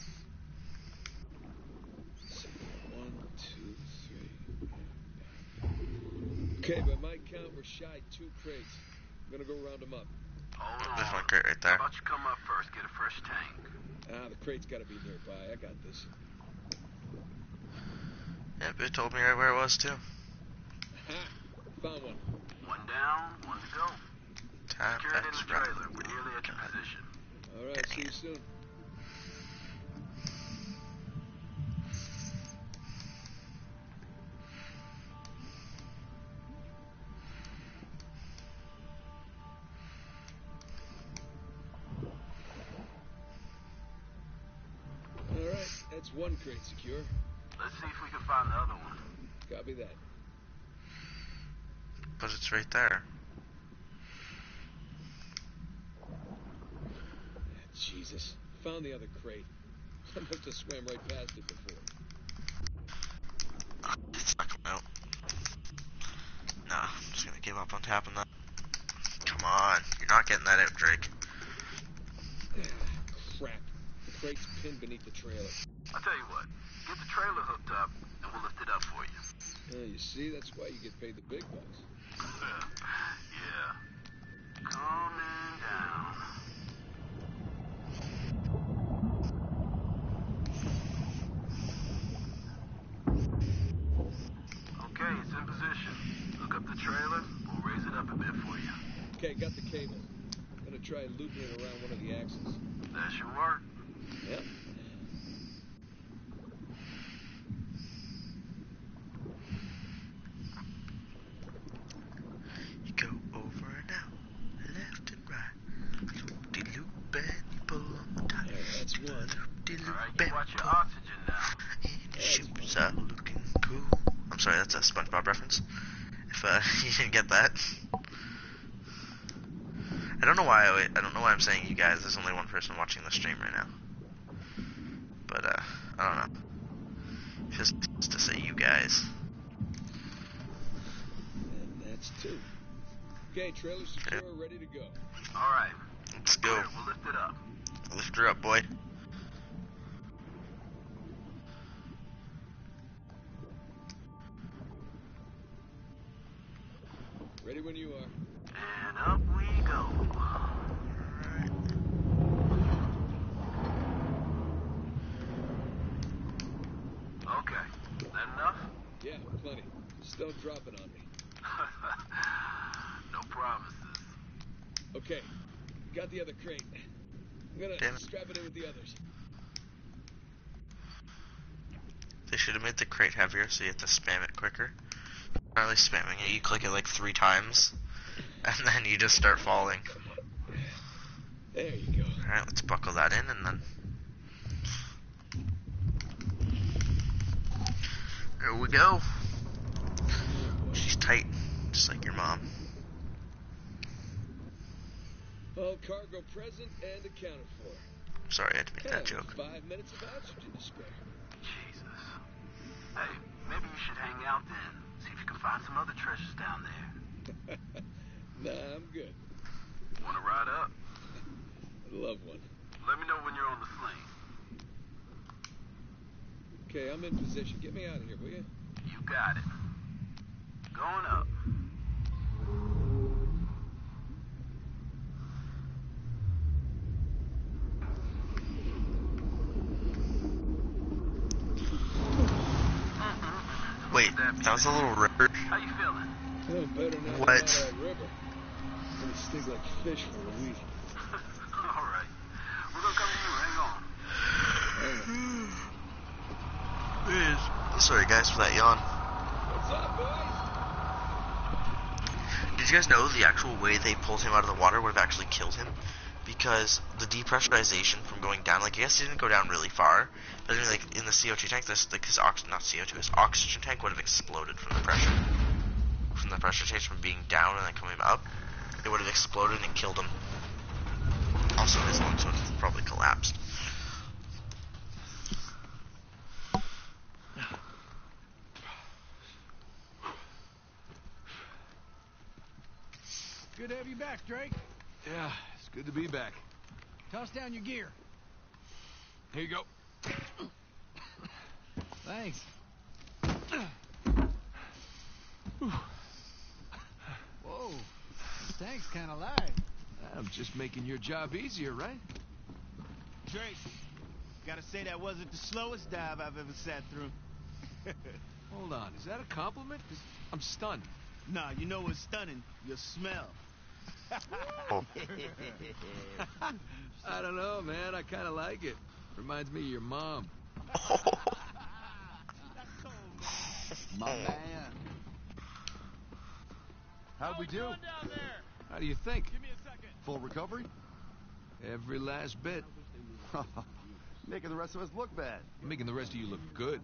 One, two, three. Okay, by my count, we're shy two crates. I'm gonna go round them up. Hold on. There's one crate right there. How about you come up first, get a fresh tank? Ah, the crate's gotta be nearby. I got this. Yep, it told me right where it was too. Aha! Found one. One down, one to go. Time Secure it in that's the right. trailer. We're nearly at your position. All right, Dang see you it. soon. All right, that's one crate secure. Let's see if we can find the other one. Copy that. But it's right there. Jesus. Found the other crate. I must have swam right past it before. Uh, It's not coming out. Nah, I'm just gonna give up on tapping that. Come on, you're not getting that out, Drake. Crap. The crate's pinned beneath the trailer. I'll tell you what. Get the trailer hooked up, and we'll lift it up for you. Uh, you see, that's why you get paid the big bucks. Yeah. Calming down. Okay, it's in position. Hook up the trailer. We'll raise it up a bit for you. Okay, got the cable. Gonna try looping it around one of the axles. That should work. Yep. You go over and out, left and right. Loop-de-loop and you pull on the top. There, that's one. Loop-de-loop All right, and you watch your pull. oxygen now. And your shoes are looking cool. I'm sorry, that's a SpongeBob reference. If uh, you didn't get that. I don't know why I, I don't know why I'm saying you guys. There's only one person watching the stream right now. But uh, I don't know. Just to say you guys. And that's two. Okay, trailer secure, ready to go. All right. Let's go. Clear, we'll lift it up. Lift her up, boy. Ready when you are. And up we go. Okay. That enough? Yeah, plenty. Just don't drop it on me. No promises. Okay, got the other crate. I'm gonna Damn it. strap it in with the others. They should have made the crate heavier so you have to spam it quicker. Not really spamming it, you click it like three times, and then you just start falling. There you go. Alright, let's buckle that in and then... There we go. She's tight, just like your mom. All cargo present and accounted for. I'm sorry I had to make that Yeah, joke. Five minutes of oxygen to spare. Jesus. Hey, maybe you should hang out then. See if you can find some other treasures down there. Nah, I'm good. Wanna ride up? I'd love one. Let me know when you're on the sling. Okay, I'm in position. Get me out of here, will you? You got it. Going up. Wait, that was a little river. How you feeling? Oh, better not What? get out of that river. It's gonna stink like fish for a week. All right. We're gonna come to you. Hang on. Sorry guys for that yawn. What's up, boys? Did you guys know the actual way they pulled him out of the water would have actually killed him? Because the depressurization from going down, like I guess he didn't go down really far, but I mean, like in the C O two tank, this like his ox not C O two, his oxygen tank would have exploded from the pressure, from the pressure change from being down and then coming up. It would have exploded and killed him. Also, his lungs would have probably collapsed. Good to have you back, Drake. Yeah, it's good to be back. Toss down your gear. Here you go. Thanks. Whoa, this tank's kind of light. I'm just making your job easier, right? Drake, gotta say that wasn't the slowest dive I've ever sat through. Hold on, is that a compliment? 'Cause I'm stunned. Nah, you know what's stunning? Your smell. I don't know, man. I kind of like it. Reminds me of your mom. My man. How'd we do? How do you think? Full recovery? Every last bit. Making the rest of us look bad. Making the rest of you look good.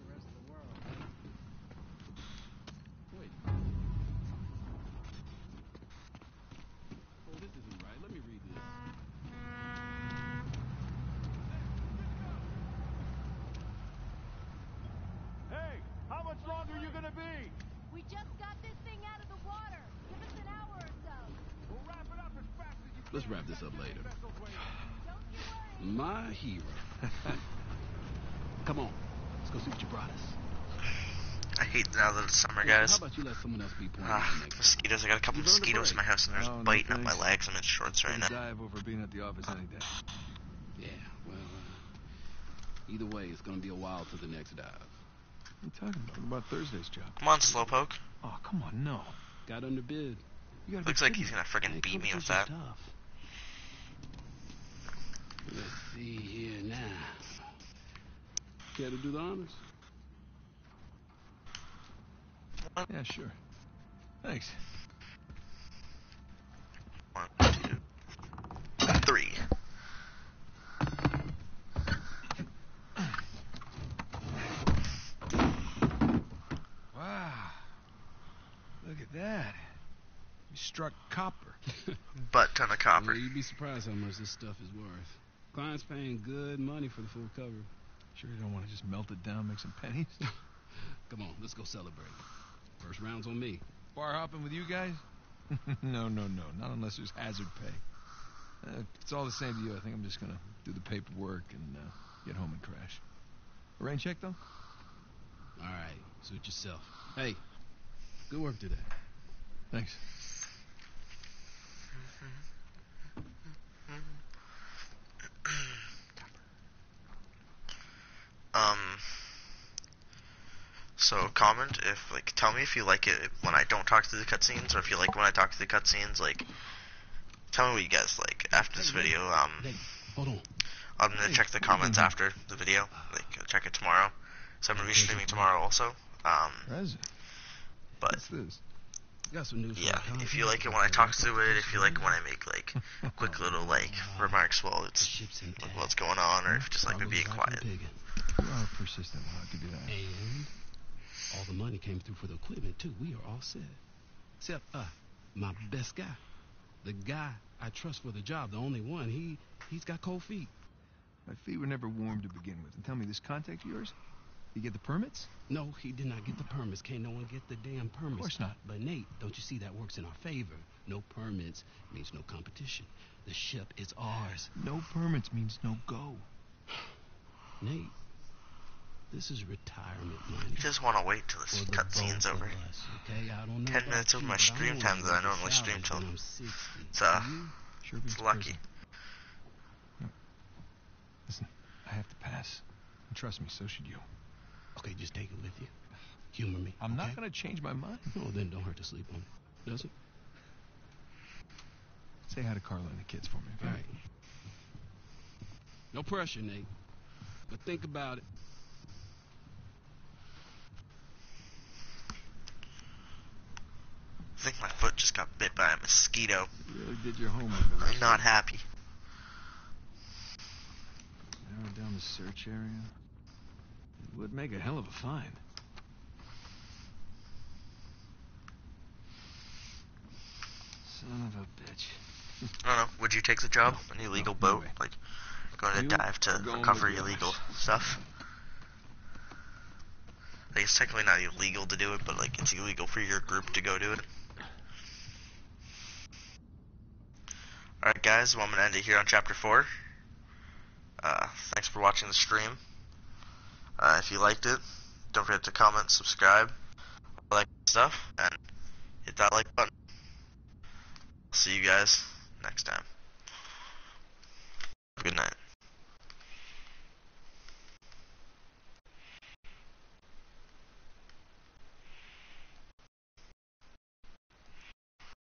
Hey, how much longer are you gonna be? We just got this thing out of the water. Give us an hour or so. We'll wrap it up as fast as you can. Let's wrap this up later. Don't you worry. My hero. Come on. Let's go see what you brought us. I hate now that it's summer, How guys. about you let someone else be point Ah, man next time? mosquitoes. I got a couple You've earned a mosquitoes in my break. house and they're Oh, just no biting up my thanks. legs. I'm in shorts right Take a now. dive over being at the office any day. Yeah, well, uh, either way, it's gonna be a while till the next dive. What are you talking about? What about Thursday's job? Come on, Slowpoke. Oh, come on, no. Got under bid. You gotta Looks be like kidding he's me. gonna friggin' Hey, beat me with competition's that. tough. Let's see here now. Care to do the honors? Yeah, sure. Thanks. One, two, three. Wow. Look at that. You struck copper. Butt ton of copper. Well, you'd be surprised how much this stuff is worth. Clients paying good money for the full cover. Sure you don't want to just melt it down, make some pennies? Come on, let's go celebrate. First round's on me. Bar hopping with you guys? no, no, no. Not unless there's hazard pay. Uh, if it's all the same to you, I think I'm just going to do the paperwork and uh, get home and crash. A rain check, though? All right, suit yourself. Hey, good work today. Thanks. Um. So comment if like tell me if you like it when I don't talk through the cutscenes, or if you like when I talk through the cutscenes. Like, tell me what you guys like after this video. Um, Hey, hold on. I'm gonna check the comments after the video. Like, I'll check it tomorrow. So I'm gonna be streaming tomorrow also. Um, Present. but What's this? Got some news. yeah, if you like it when I talk through it, if you like it when I make like quick little like remarks while it's like, what's going on, or if you just like me being quiet. You are persistent. I'll give you that. And all the money came through for the equipment too. We are all set. Except uh, my best guy, the guy I trust for the job, the only one. He he's got cold feet. My feet were never warm to begin with. And tell me, this contact of yours? You get the permits? No, he did not get the permits. Can't no one get the damn permits. Of course not. But Nate, don't you see that works in our favor? No permits means no competition. The ship is ours. No permits means no go. Nate, this is retirement money. You just want to wait till this For the cutscene's both of over. us, okay? I don't know Ten about minutes of you, my but stream I time that I wanna normally get stream till. salvaged when I'm sixty. It's uh, You? Sure beats it's lucky. prison. No. Listen, I have to pass. And trust me, so should you. Okay, just take it with you. Humor me. I'm okay? not gonna change my mind. Oh, then don't hurt to sleep on it. Does it? Say hi to Carla and the kids for me, okay? All right. No pressure, Nate. But think about it. I think my foot just got bit by a mosquito. You really did your homework. I'm not happy. Narrow down the search area. It would make a hell of a find. Son of a bitch. I don't know. Would you take the job? An illegal No, no boat? way. Like, going to You dive to are going recover with illegal yours. stuff? Like, it's technically not illegal to do it, but, like, it's illegal for your group to go do it. Alright, guys. Well, I'm going to end it here on Chapter four. Uh, thanks for watching the stream. Uh, if you liked it, don't forget to comment, subscribe, all that good stuff, and hit that like button. See you guys